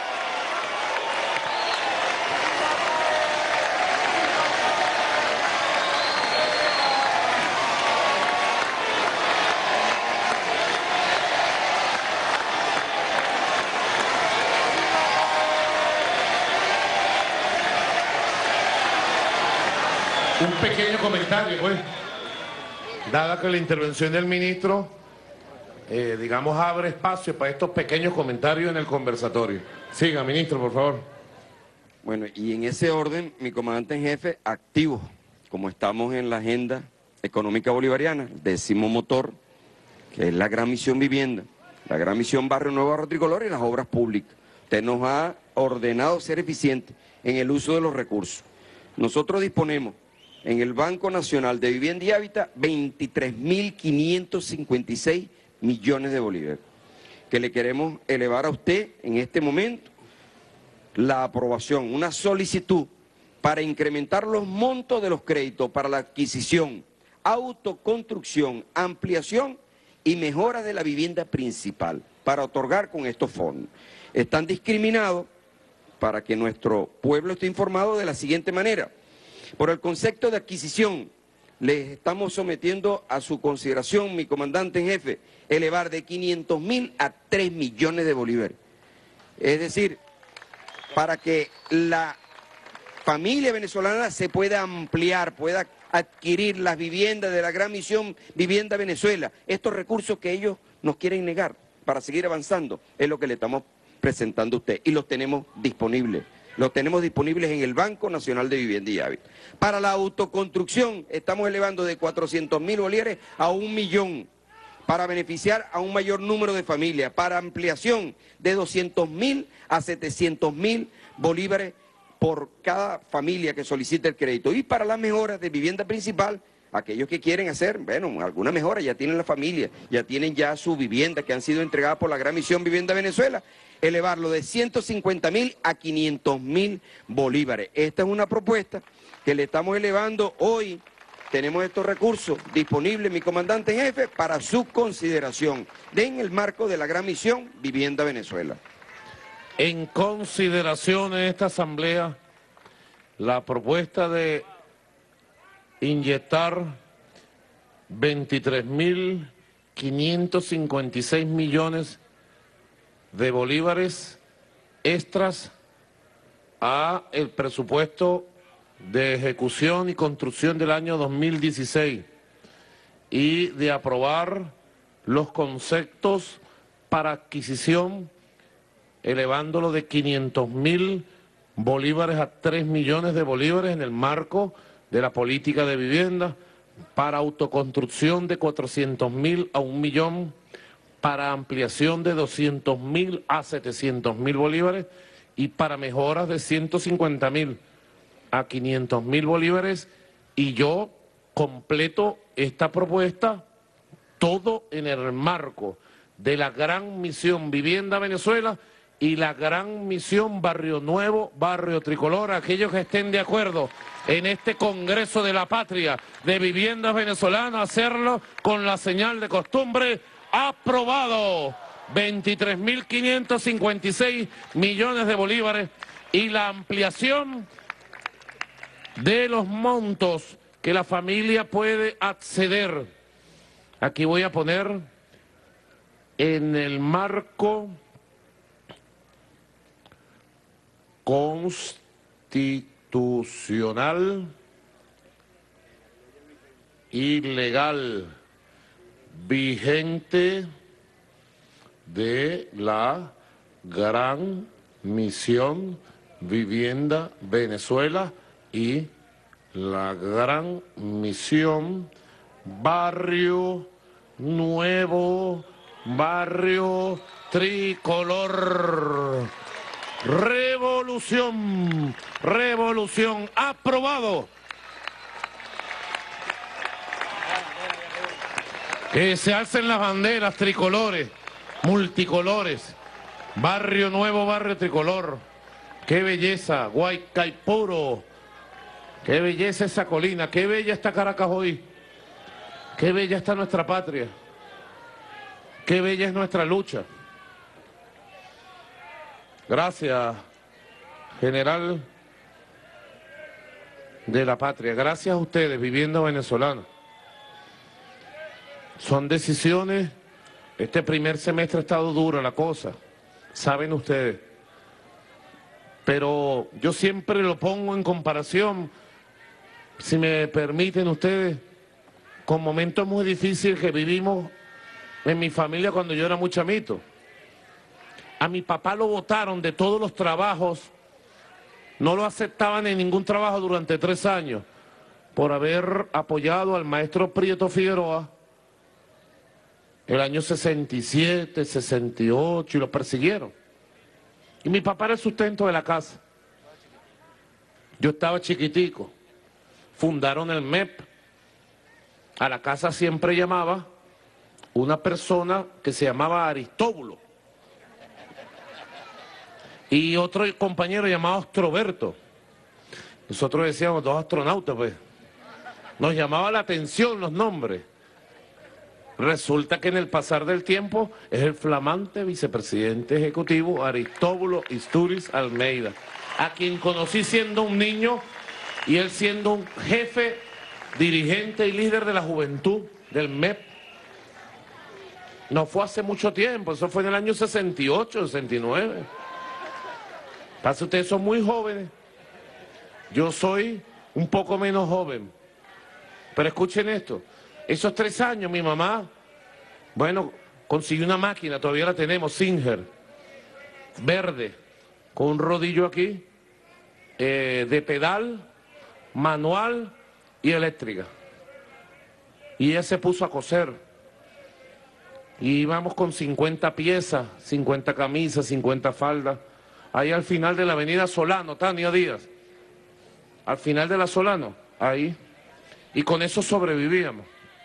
Un pequeño comentario, pues. Dada que la intervención del ministro, digamos, abre espacio para estos pequeños comentarios en el conversatorio. Siga, ministro, por favor. Bueno, y en ese orden, mi comandante en jefe, activo, como estamos en la agenda económica bolivariana, el 10º motor, que es la gran misión vivienda, la gran misión Barrio Nuevo, Barrio Tricolor y las obras públicas. Usted nos ha ordenado ser eficientes en el uso de los recursos. Nosotros disponemos en el Banco Nacional de Vivienda y Hábitat 23.556 millones de bolívares, que le queremos elevar a usted en este momento la aprobación, una solicitud para incrementar los montos de los créditos para la adquisición, autoconstrucción, ampliación y mejora de la vivienda principal, para otorgar con estos fondos. Están discriminados para que nuestro pueblo esté informado de la siguiente manera. Por el concepto de adquisición, les estamos sometiendo a su consideración, mi comandante en jefe, elevar de 500.000 a 3 millones de bolívares. Es decir, para que la familia venezolana se pueda ampliar, pueda adquirir las viviendas de la gran misión Vivienda Venezuela. Estos recursos que ellos nos quieren negar para seguir avanzando es lo que le estamos presentando a usted y los tenemos disponibles. Los tenemos disponibles en el Banco Nacional de Vivienda y Hábitat. Para la autoconstrucción estamos elevando de 400.000 bolívares a 1 millón para beneficiar a un mayor número de familias. Para ampliación de 200.000 a 700.000 bolívares por cada familia que solicite el crédito. Y para las mejoras de vivienda principal, aquellos que quieren hacer, bueno, alguna mejora, ya tienen la familia, ya tienen ya su vivienda que han sido entregadas por la gran misión Vivienda Venezuela, elevarlo de 150.000 a 500.000 bolívares. Esta es una propuesta que le estamos elevando hoy. Tenemos estos recursos disponibles, mi comandante en jefe, para su consideración en el marco de la gran misión Vivienda Venezuela. En consideración en esta asamblea, la propuesta de inyectar 23.556 millones de bolívares extras a el presupuesto de ejecución y construcción del año 2016 y de aprobar los conceptos para adquisición elevándolo de 500.000 bolívares a 3 millones de bolívares en el marco de la política de vivienda, para autoconstrucción de 400.000 a 1 millón, para ampliación de 200.000 a 700.000 bolívares y para mejoras de 150.000 a 500.000 bolívares. Y yo completo esta propuesta todo en el marco de la gran misión Vivienda Venezuela y la gran misión Barrio Nuevo, Barrio Tricolor. Aquellos que estén de acuerdo en este Congreso de la Patria de Viviendas Venezolanas, hacerlo con la señal de costumbre. Aprobado. 23.556 millones de bolívares y la ampliación de los montos que la familia puede acceder. Aquí voy a poner en el marco constitucional y legal vigente de la Gran Misión Vivienda Venezuela y la Gran Misión Barrio Nuevo, Barrio Tricolor. Revolución, revolución, aprobado. Que se alcen las banderas tricolores, multicolores. Barrio Nuevo, Barrio Tricolor. Qué belleza, Guaycaipuro. Qué belleza esa colina, qué bella está Caracas hoy. Qué bella está nuestra patria. Qué bella es nuestra lucha. Gracias, general de la patria. Gracias a ustedes, Vivienda Venezolana. Son decisiones. Este primer semestre ha estado dura la cosa, saben ustedes. Pero yo siempre lo pongo en comparación, si me permiten ustedes, con momentos muy difíciles que vivimos en mi familia cuando yo era muy chamito. A mi papá lo botaron de todos los trabajos, no lo aceptaban en ningún trabajo durante 3 años, por haber apoyado al maestro Prieto Figueroa el año 67, 68, y lo persiguieron. Y mi papá era el sustento de la casa. Yo estaba chiquitico. Fundaron el MEP. A la casa siempre llamaba una persona que se llamaba Aristóbulo. Y otro compañero llamado Astroberto. Nosotros decíamos 2 astronautas, pues. Nos llamaba la atención los nombres. Resulta que en el pasar del tiempo es el flamante vicepresidente ejecutivo Aristóbulo Istúriz Almeida, a quien conocí siendo un niño y él siendo un jefe, dirigente y líder de la juventud del MEP. No fue hace mucho tiempo, eso fue en el año 68, 69. Pasa, ustedes son muy jóvenes. Yo soy un poco menos joven. Pero escuchen esto. Esos 3 años mi mamá, bueno, consiguió una máquina, todavía la tenemos, Singer, verde, con un rodillo aquí, de pedal, manual y eléctrica. Y ella se puso a coser. Y íbamos con 50 piezas, 50 camisas, 50 faldas, ahí al final de la avenida Solano, Tania Díaz, al final de la Solano, ahí. Y con eso sobrevivíamos.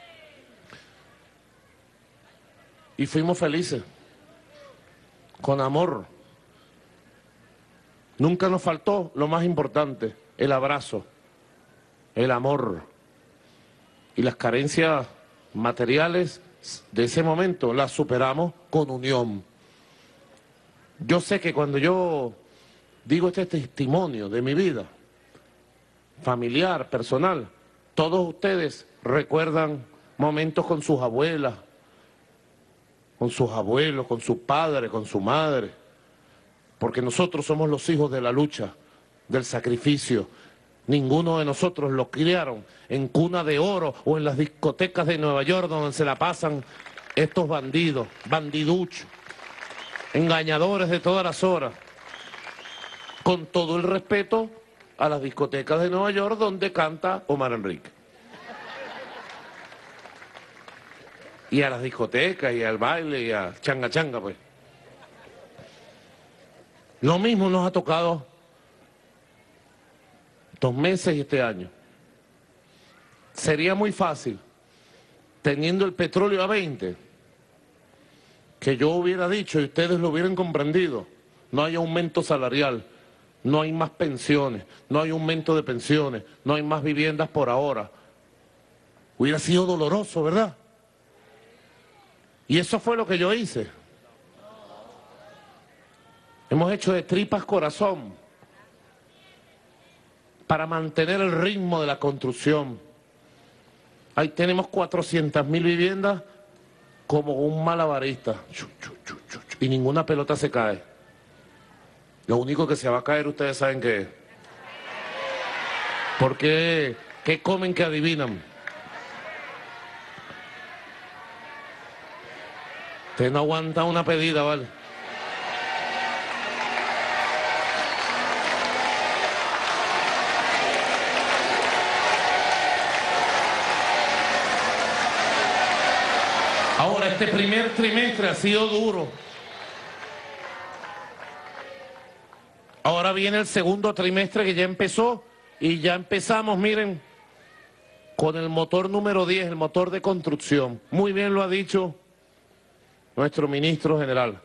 Y fuimos felices, con amor. Nunca nos faltó lo más importante, el abrazo, el amor. Y las carencias materiales de ese momento las superamos con unión. Yo sé que cuando yo digo este testimonio de mi vida, familiar, personal, todos ustedes recuerdan momentos con sus abuelas, con sus abuelos, con su padre, con su madre, porque nosotros somos los hijos de la lucha, del sacrificio. Ninguno de nosotros lo criaron en cuna de oro o en las discotecas de Nueva York donde se la pasan estos bandidos, bandiduchos, engañadores de todas las horas. Con todo el respeto a las discotecas de Nueva York donde canta Omar Enrique. Y a las discotecas, y al baile, y a changa changa, pues. Lo mismo nos ha tocado 2 meses y este año. Sería muy fácil, teniendo el petróleo a 20, que yo hubiera dicho y ustedes lo hubieran comprendido, no hay aumento salarial, no hay más pensiones, no hay aumento de pensiones, no hay más viviendas por ahora. Hubiera sido doloroso, ¿verdad? Y eso fue lo que yo hice. Hemos hecho de tripas corazón para mantener el ritmo de la construcción. Ahí tenemos 400.000 viviendas como un malabarista. Y ninguna pelota se cae. Lo único que se va a caer, ustedes saben qué es. ¿Por qué? ¿Qué comen que adivinan? Usted no aguanta una pedida, ¿vale? Ahora, este primer trimestre ha sido duro. Ahora viene el segundo trimestre que ya empezó y ya empezamos, miren, con el motor número 10, el motor de construcción. Muy bien lo ha dicho nuestro ministro general.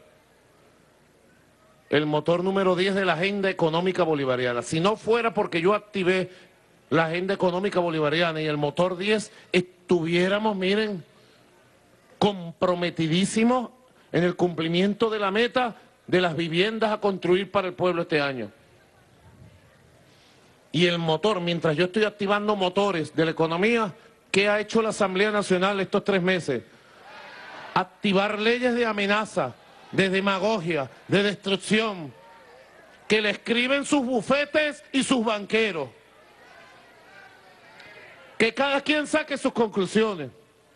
El motor número 10 de la agenda económica bolivariana. Si no fuera porque yo activé la agenda económica bolivariana y el motor 10, estuviéramos, miren, comprometidísimos en el cumplimiento de la meta de las viviendas a construir para el pueblo este año. Y el motor, mientras yo estoy activando motores de la economía, ¿qué ha hecho la Asamblea Nacional estos 3 meses? Activar leyes de amenaza, de demagogia, de destrucción, que le escriben sus bufetes y sus banqueros. Que cada quien saque sus conclusiones.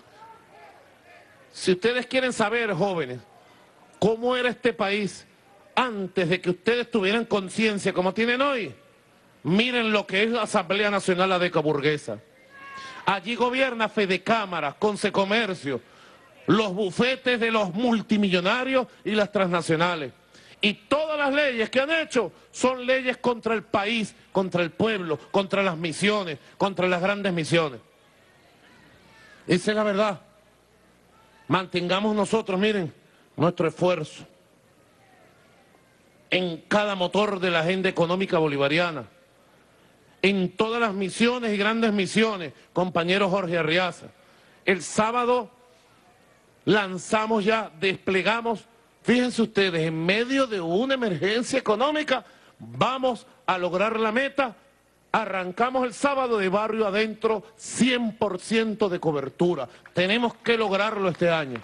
Si ustedes quieren saber, jóvenes, cómo era este país antes de que ustedes tuvieran conciencia como tienen hoy, miren lo que es la Asamblea Nacional Adeca Burguesa. Allí gobierna Fedecámaras, Consecomercio, los bufetes de los multimillonarios y las transnacionales. Y todas las leyes que han hecho son leyes contra el país, contra el pueblo, contra las misiones, contra las grandes misiones. Esa es la verdad. Mantengamos nosotros, miren, nuestro esfuerzo en cada motor de la agenda económica bolivariana, en todas las misiones y grandes misiones, compañero Jorge Arriaza. El sábado lanzamos ya, desplegamos, fíjense ustedes, en medio de una emergencia económica, vamos a lograr la meta. Arrancamos el sábado de barrio adentro, 100% de cobertura. Tenemos que lograrlo este año.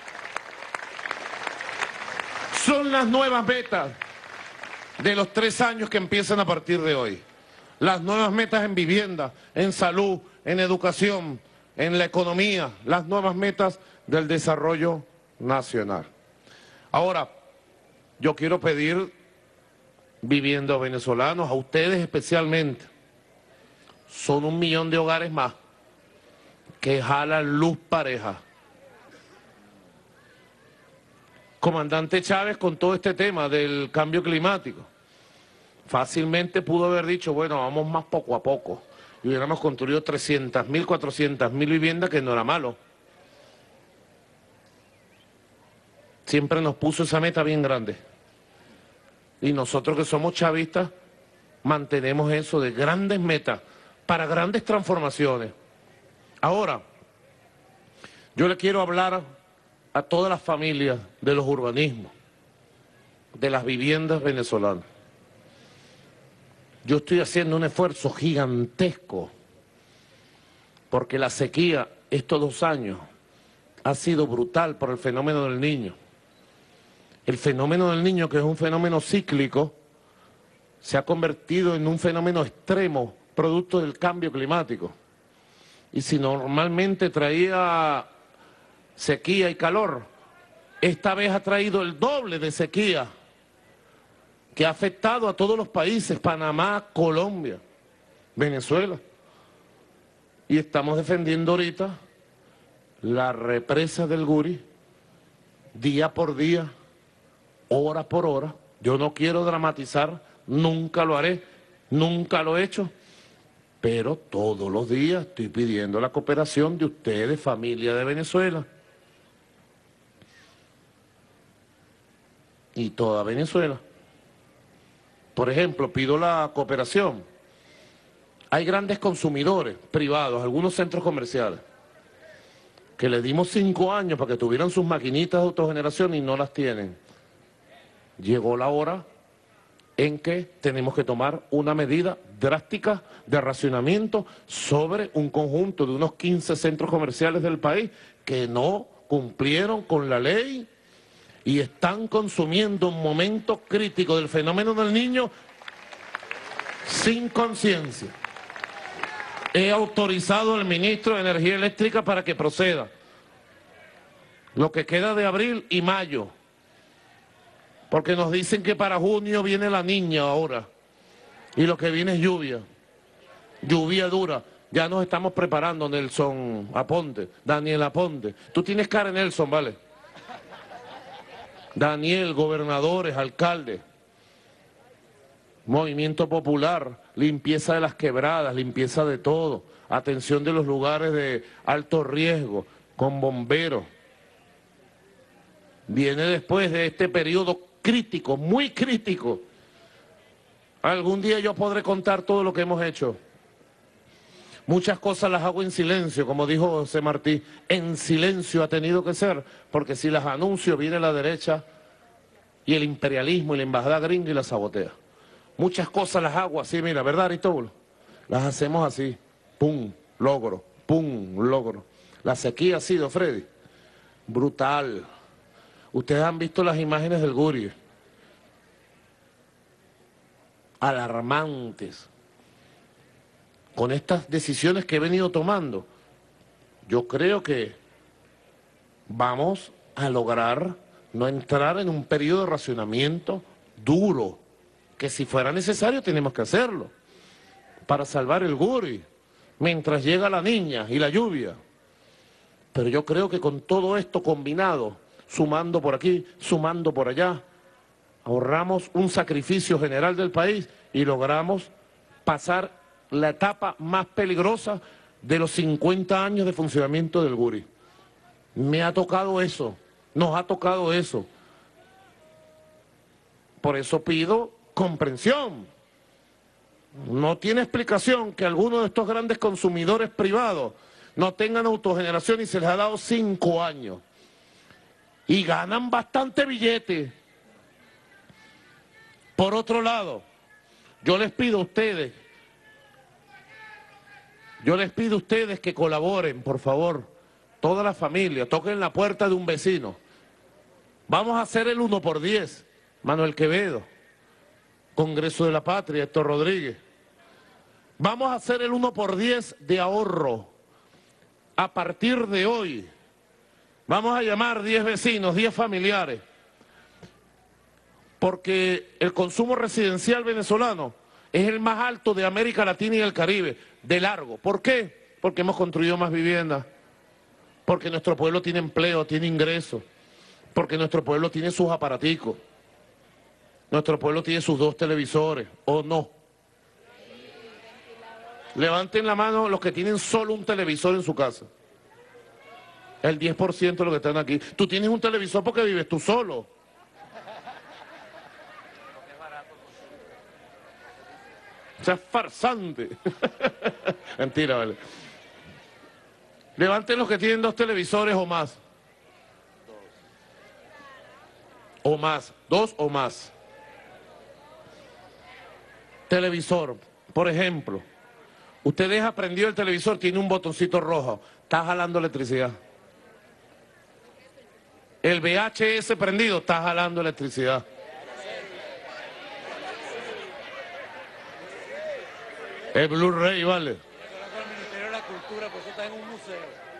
Son las nuevas metas de los 3 años que empiezan a partir de hoy. Las nuevas metas en vivienda, en salud, en educación, en la economía, las nuevas metas del desarrollo nacional. Ahora, yo quiero pedir, viviendo venezolanos, a ustedes especialmente, son 1 millón de hogares más que jalan luz pareja. Comandante Chávez, con todo este tema del cambio climático, fácilmente pudo haber dicho, bueno, vamos más poco a poco. Y hubiéramos construido 300.000, 400.000 viviendas, que no era malo. Siempre nos puso esa meta bien grande. Y nosotros que somos chavistas, mantenemos eso de grandes metas, para grandes transformaciones. Ahora, yo le quiero hablar a todas las familias de los urbanismos, de las viviendas venezolanas. Yo estoy haciendo un esfuerzo gigantesco, porque la sequía estos 2 años ha sido brutal por el fenómeno del Niño. El fenómeno del Niño, que es un fenómeno cíclico, se ha convertido en un fenómeno extremo, producto del cambio climático. Y si normalmente traía sequía y calor, esta vez ha traído el doble de sequía, que ha afectado a todos los países, Panamá, Colombia, Venezuela. Y estamos defendiendo ahorita la represa del Guri, día por día, hora por hora. Yo no quiero dramatizar, nunca lo haré, nunca lo he hecho, pero todos los días estoy pidiendo la cooperación de ustedes, familia de Venezuela. Y toda Venezuela. Por ejemplo, pido la cooperación. Hay grandes consumidores privados, algunos centros comerciales, que les dimos 5 años para que tuvieran sus maquinitas de autogeneración y no las tienen. Llegó la hora en que tenemos que tomar una medida drástica de racionamiento sobre un conjunto de unos 15 centros comerciales del país que no cumplieron con la ley y están consumiendo un momento crítico del fenómeno del niño sin conciencia. He autorizado al ministro de Energía Eléctrica para que proceda. Lo que queda de abril y mayo. Porque nos dicen que para junio viene la niña ahora. Y lo que viene es lluvia. Lluvia dura. Ya nos estamos preparando, Nelson Aponte, Daniel Aponte. Tú tienes cara, Nelson, ¿vale? Daniel, gobernadores, alcaldes. Movimiento popular, limpieza de las quebradas, limpieza de todo, atención de los lugares de alto riesgo, con bomberos. Viene después de este periodo crítico, muy crítico. Algún día yo podré contar todo lo que hemos hecho. Muchas cosas las hago en silencio, como dijo José Martí, en silencio ha tenido que ser, porque si las anuncio viene la derecha y el imperialismo y la embajada gringa y las sabotea. Muchas cosas las hago así, mira, ¿verdad, Aristóbulo? Las hacemos así, pum, logro, pum, logro. La sequía ha sido, Freddy, brutal. Ustedes han visto las imágenes del Gurí, alarmantes. Con estas decisiones que he venido tomando, yo creo que vamos a lograr no entrar en un periodo de racionamiento duro, que si fuera necesario tenemos que hacerlo, para salvar el Gurí, mientras llega la niña y la lluvia. Pero yo creo que con todo esto combinado, sumando por aquí, sumando por allá, ahorramos un sacrificio general del país y logramos pasar la etapa más peligrosa de los 50 años de funcionamiento del Gurí. Me ha tocado eso, nos ha tocado eso. Por eso pido comprensión. No tiene explicación que algunos de estos grandes consumidores privados no tengan autogeneración y se les ha dado 5 años. Y ganan bastante billete. Por otro lado, yo les pido a ustedes que colaboren, por favor, toda la familia, toquen la puerta de un vecino. Vamos a hacer el 1x10, Manuel Quevedo, Congreso de la Patria, Héctor Rodríguez. Vamos a hacer el 1x10 de ahorro. A partir de hoy, vamos a llamar 10 vecinos, 10 familiares, porque el consumo residencial venezolano es el más alto de América Latina y el Caribe, de largo. ¿Por qué? Porque hemos construido más viviendas, porque nuestro pueblo tiene empleo, tiene ingresos, porque nuestro pueblo tiene sus aparaticos, nuestro pueblo tiene sus 2 televisores, ¿o no? Levanten la mano los que tienen solo un televisor en su casa. El 10% de los que están aquí. Tú tienes un televisor porque vives tú solo. O sea, es farsante. Mentira, vale. Levanten los que tienen 2 televisores o más. O más. 2 o más. Televisor, por ejemplo. Usted deja prendido el televisor, tiene un botoncito rojo. Está jalando electricidad. El VHS prendido, está jalando electricidad. El Blu-ray, vale. El Ministerio de la Cultura, por eso está en un museo.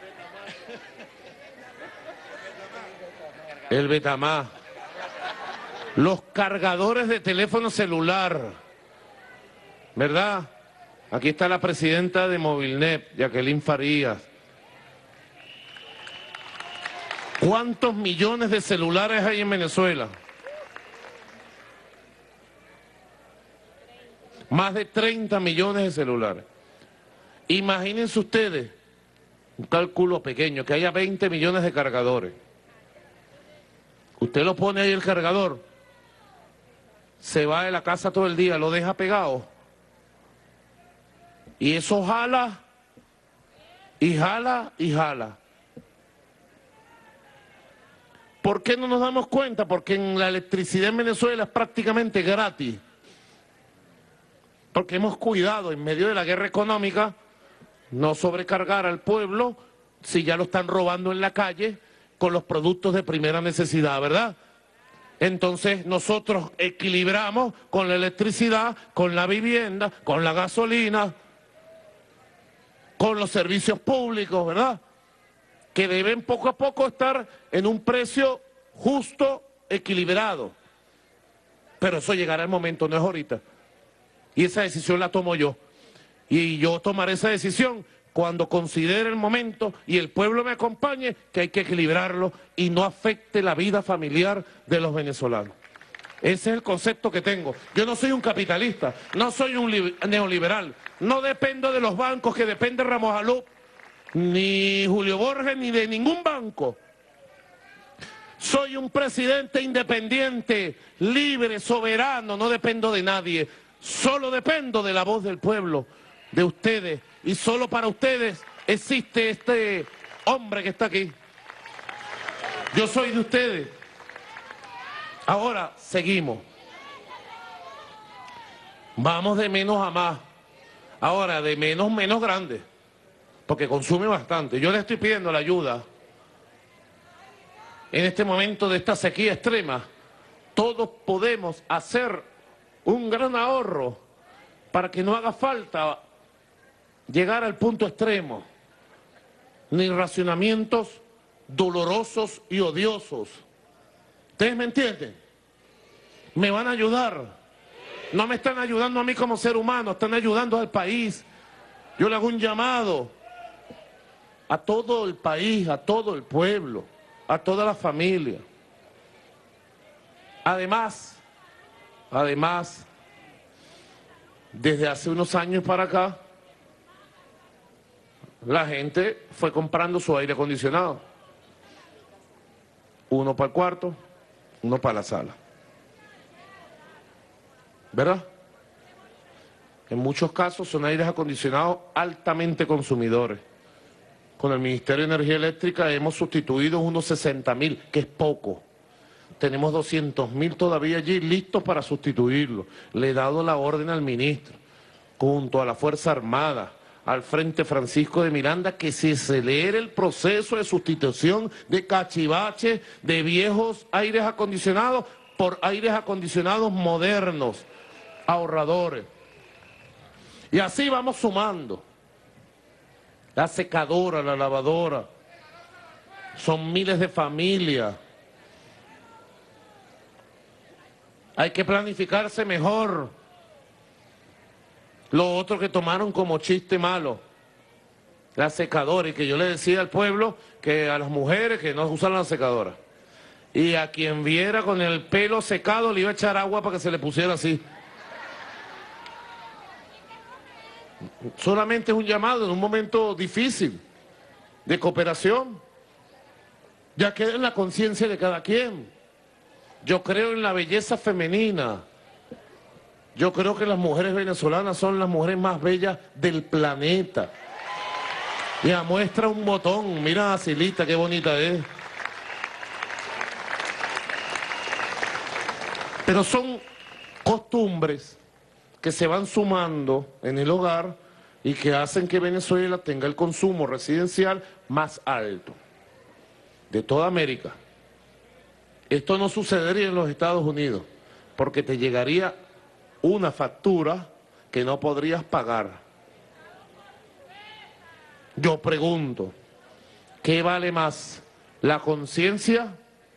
El Betamax. Los cargadores de teléfono celular. ¿Verdad? Aquí está la presidenta de Movilnet, Jacqueline Farías. ¿Cuántos millones de celulares hay en Venezuela? Más de 30 millones de celulares. Imagínense ustedes, un cálculo pequeño, que haya 20 millones de cargadores. Usted lo pone ahí el cargador se va de la casa todo el día, lo deja pegado. Y eso jala, y jala, y jala. ¿Por qué no nos damos cuenta? Porque la electricidad en Venezuela es prácticamente gratis. Porque hemos cuidado, en medio de la guerra económica, no sobrecargar al pueblo si ya lo están robando en la calle con los productos de primera necesidad, ¿verdad? Entonces nosotros equilibramos con la electricidad, con la vivienda, con la gasolina, con los servicios públicos, ¿verdad? Que deben poco a poco estar en un precio justo, equilibrado. Pero eso llegará el momento, no es ahorita. Y esa decisión la tomo yo. Y yo tomaré esa decisión cuando considere el momento y el pueblo me acompañe, que hay que equilibrarlo y no afecte la vida familiar de los venezolanos. Ese es el concepto que tengo. Yo no soy un capitalista, no soy un neoliberal, no dependo de los bancos, que depende Ramos Alup, ni Julio Borges, ni de ningún banco. Soy un presidente independiente, libre, soberano, no dependo de nadie. Solo dependo de la voz del pueblo, de ustedes. Y solo para ustedes existe este hombre que está aquí. Yo soy de ustedes. Ahora seguimos. Vamos de menos a más. Ahora de menos grande. Porque consume bastante. Yo le estoy pidiendo la ayuda. En este momento de esta sequía extrema, todos podemos hacer un gran ahorro para que no haga falta llegar al punto extremo, ni racionamientos dolorosos y odiosos. ¿Ustedes me entienden? ¿Me van a ayudar? No me están ayudando a mí como ser humano, están ayudando al país. Yo le hago un llamado a todo el país, a todo el pueblo, a toda la familia. Además, desde hace unos años para acá, la gente fue comprando su aire acondicionado. Uno para el cuarto, uno para la sala. ¿Verdad? En muchos casos son aires acondicionados altamente consumidores. Con el Ministerio de Energía Eléctrica hemos sustituido unos 60.000, que es poco. Tenemos 200.000 todavía allí listos para sustituirlo. Le he dado la orden al ministro, junto a la Fuerza Armada, al Frente Francisco de Miranda, que se acelere el proceso de sustitución de cachivaches, de viejos aires acondicionados, por aires acondicionados modernos, ahorradores. Y así vamos sumando. La secadora, la lavadora, son miles de familias. Hay que planificarse mejor. Lo otro que tomaron como chiste malo, la secadora, y que yo le decía al pueblo, que a las mujeres que no usan la secadora. Y a quien viera con el pelo secado le iba a echar agua para que se le pusiera así. Solamente es un llamado en un momento difícil de cooperación. Ya queda en la conciencia de cada quien. Yo creo en la belleza femenina. Yo creo que las mujeres venezolanas son las mujeres más bellas del planeta. Mira, muestra un botón. Mira a Silita, qué bonita es. Pero son costumbres que se van sumando en el hogar y que hacen que Venezuela tenga el consumo residencial más alto de toda América. Esto no sucedería en los Estados Unidos, porque te llegaría una factura que no podrías pagar. Yo pregunto, ¿qué vale más, la conciencia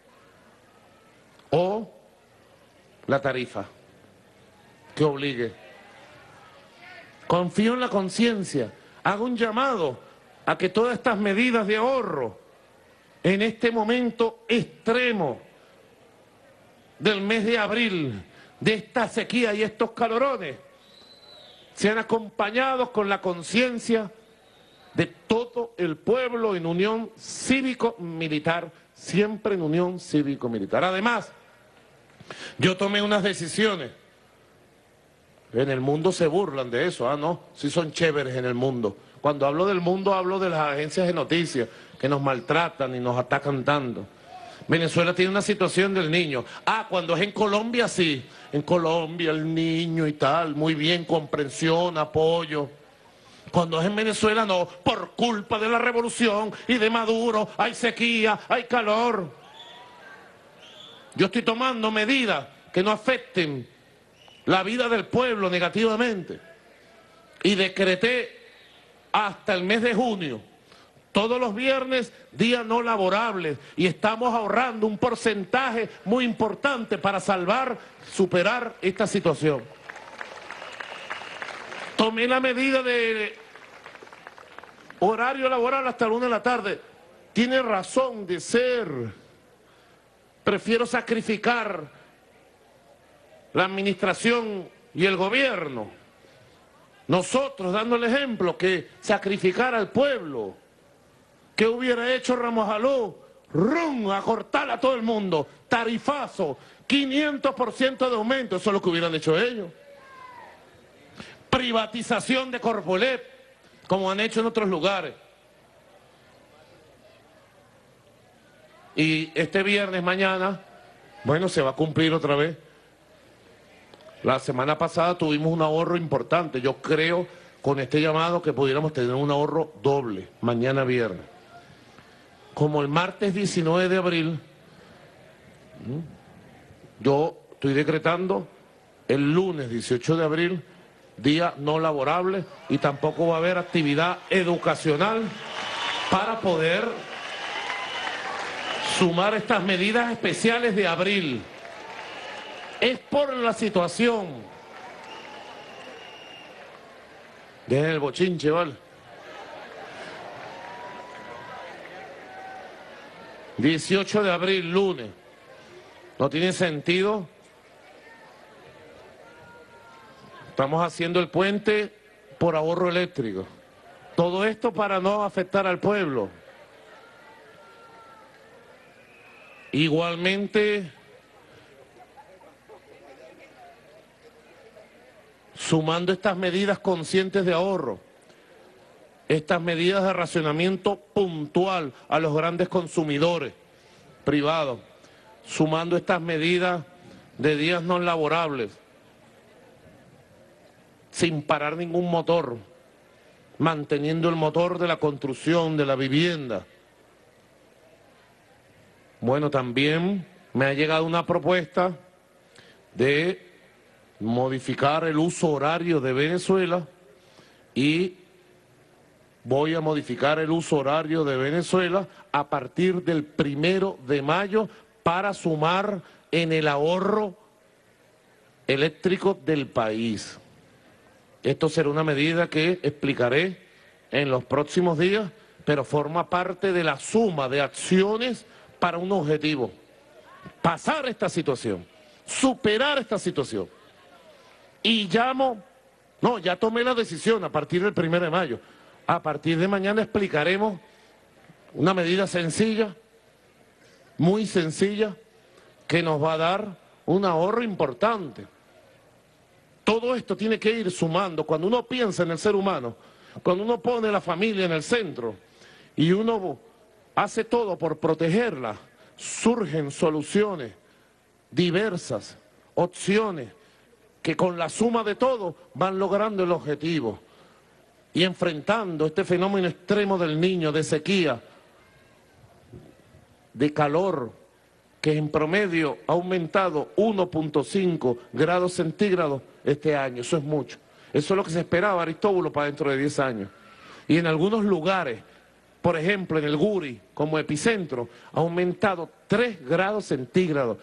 o la tarifa que obligue? Confío en la conciencia. Hago un llamado a que todas estas medidas de ahorro en este momento extremo del mes de abril, de esta sequía y estos calorones, sean acompañados con la conciencia de todo el pueblo en unión cívico-militar, siempre en unión cívico-militar. Además, Yo tomé unas decisiones. En el mundo se burlan de eso, no, sí son chéveres en el mundo. Cuando hablo del mundo hablo de las agencias de noticias que nos maltratan y nos atacan tanto. Venezuela tiene una situación del niño. Cuando es en Colombia sí, en Colombia el niño y tal, muy bien, comprensión, apoyo. Cuando es en Venezuela no, por culpa de la revolución y de Maduro, hay sequía, hay calor. Yo estoy tomando medidas que no afecten la vida del pueblo negativamente. Y decreté hasta el mes de junio, todos los viernes, días no laborables. Y estamos ahorrando un porcentaje muy importante para superar esta situación. Tomé la medida de horario laboral hasta la 1 de la tarde. Tiene razón de ser. Prefiero sacrificar la administración y el gobierno. Nosotros dando el ejemplo que sacrificar al pueblo. ¿Qué hubiera hecho Ramos Aló? A cortar a todo el mundo. Tarifazo, 500% de aumento. Eso es lo que hubieran hecho ellos. Privatización de Corpolet, como han hecho en otros lugares. Y este viernes, mañana, bueno, se va a cumplir otra vez. La semana pasada tuvimos un ahorro importante. Yo creo, con este llamado, que pudiéramos tener un ahorro doble, mañana viernes. Como el martes 19 de abril, yo estoy decretando el lunes 18 de abril, día no laborable, y tampoco va a haber actividad educacional para poder sumar estas medidas especiales de abril. Es por la situación. Dejen el bochinche, ¿vale? 18 de abril, lunes. No tiene sentido. Estamos haciendo el puente por ahorro eléctrico. Todo esto para no afectar al pueblo. Igualmente, sumando estas medidas conscientes de ahorro, estas medidas de racionamiento puntual a los grandes consumidores privados, sumando estas medidas de días no laborables, sin parar ningún motor, manteniendo el motor de la construcción, de la vivienda. Bueno, también me ha llegado una propuesta de modificar el uso horario de Venezuela y voy a modificar el uso horario de Venezuela a partir del 1 de mayo para sumar en el ahorro eléctrico del país. Esto será una medida que explicaré en los próximos días, pero forma parte de la suma de acciones para un objetivo: pasar esta situación, superar esta situación. Y ya tomé la decisión a partir del 1 de mayo. A partir de mañana explicaremos una medida sencilla, muy sencilla, que nos va a dar un ahorro importante. Todo esto tiene que ir sumando. Cuando uno piensa en el ser humano, cuando uno pone la familia en el centro y uno hace todo por protegerla, surgen soluciones diversas, opciones, que con la suma de todo van logrando el objetivo y enfrentando este fenómeno extremo del niño, de sequía, de calor, que en promedio ha aumentado 1.5 grados centígrados este año. Eso es mucho. Eso es lo que se esperaba, Aristóbulo, para dentro de 10 años. Y en algunos lugares, por ejemplo en el Guri, como epicentro, ha aumentado 3 grados centígrados.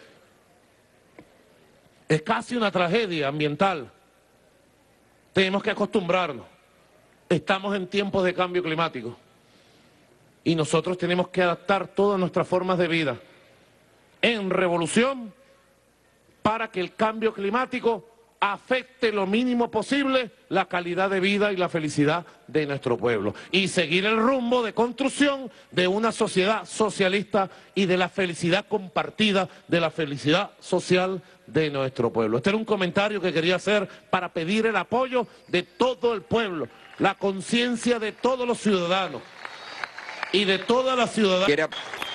Es casi una tragedia ambiental. Tenemos que acostumbrarnos. Estamos en tiempos de cambio climático. Y nosotros tenemos que adaptar todas nuestras formas de vida en revolución para que el cambio climático afecte lo mínimo posible la calidad de vida y la felicidad de nuestro pueblo. Y seguir el rumbo de construcción de una sociedad socialista y de la felicidad compartida, de la felicidad social de nuestro pueblo. Este era un comentario que quería hacer para pedir el apoyo de todo el pueblo, la conciencia de todos los ciudadanos y de todas las ciudadanas.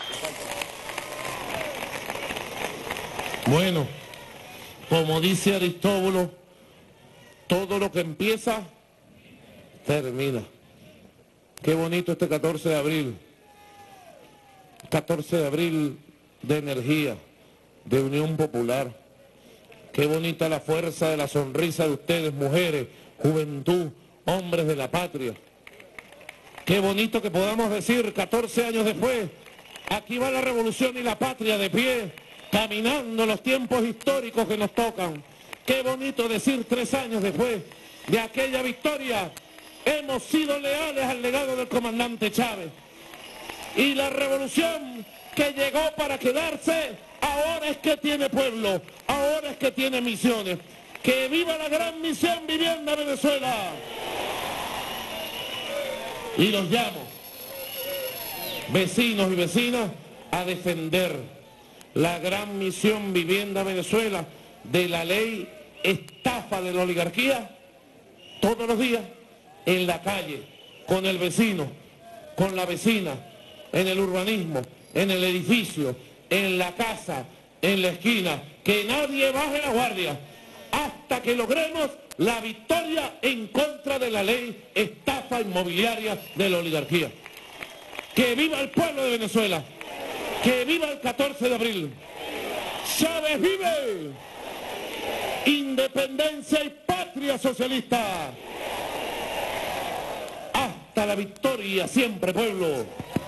Bueno, como dice Aristóbulo, todo lo que empieza, termina. Qué bonito este 14 de abril. 14 de abril de energía, de unión popular. Qué bonita la fuerza de la sonrisa de ustedes, mujeres, juventud, hombres de la patria. Qué bonito que podamos decir 14 años después, aquí va la revolución y la patria de pie, caminando los tiempos históricos que nos tocan. Qué bonito decir 3 años después de aquella victoria, hemos sido leales al legado del comandante Chávez. Y la revolución que llegó para quedarse, ahora es que tiene pueblo, ahora es que tiene misiones. ¡Que viva la gran misión Vivienda Venezuela! Y los llamo, vecinos y vecinas, a defender la gran misión Vivienda Venezuela de la ley estafa de la oligarquía, todos los días en la calle, con el vecino, con la vecina, en el urbanismo, en el edificio, en la casa, en la esquina, que nadie baje la guardia hasta que logremos la victoria en contra de la ley estafa inmobiliaria de la oligarquía. ¡Que viva el pueblo de Venezuela! ¡Que viva el 14 de abril! ¡Chávez vive! ¡Independencia y patria socialista! ¡Hasta la victoria siempre, pueblo!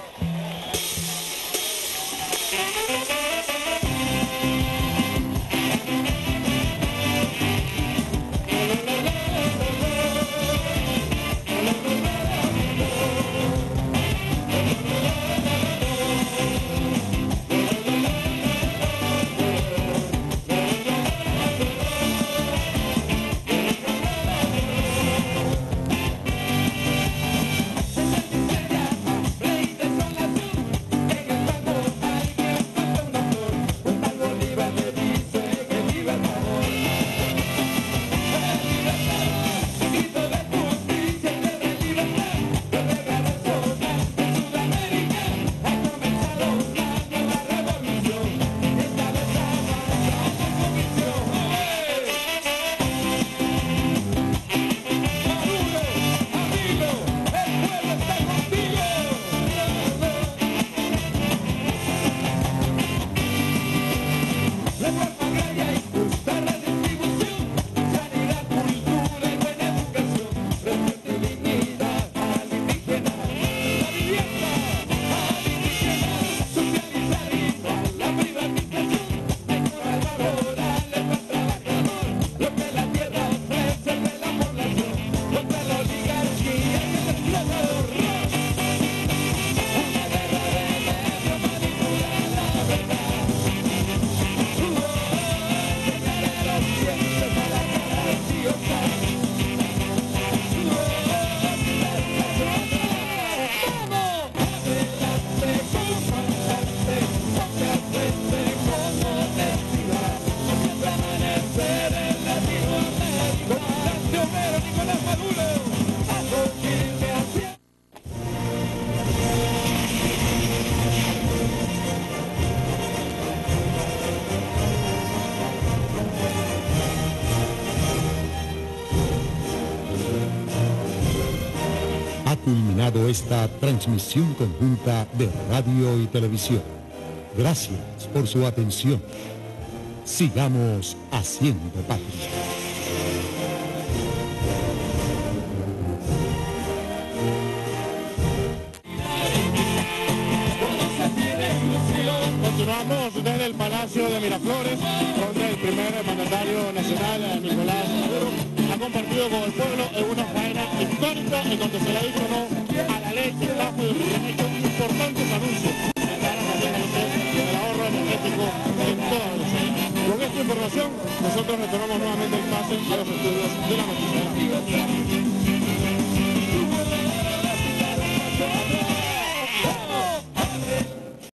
Culminado esta transmisión conjunta de radio y televisión. Gracias por su atención. Sigamos haciendo patria. Continuamos desde el Palacio de Miraflores, donde el primer mandatario nacional, Nicolás Maduro, ha compartido con el pueblo en una faena histórica en donde se le ha dicho no a la ley de estafa y se han hecho importantes anuncios para el ahorro energético en toda Venezuela. Con esta información, nosotros retomamos nuevamente el pase a los estudios de la noticia.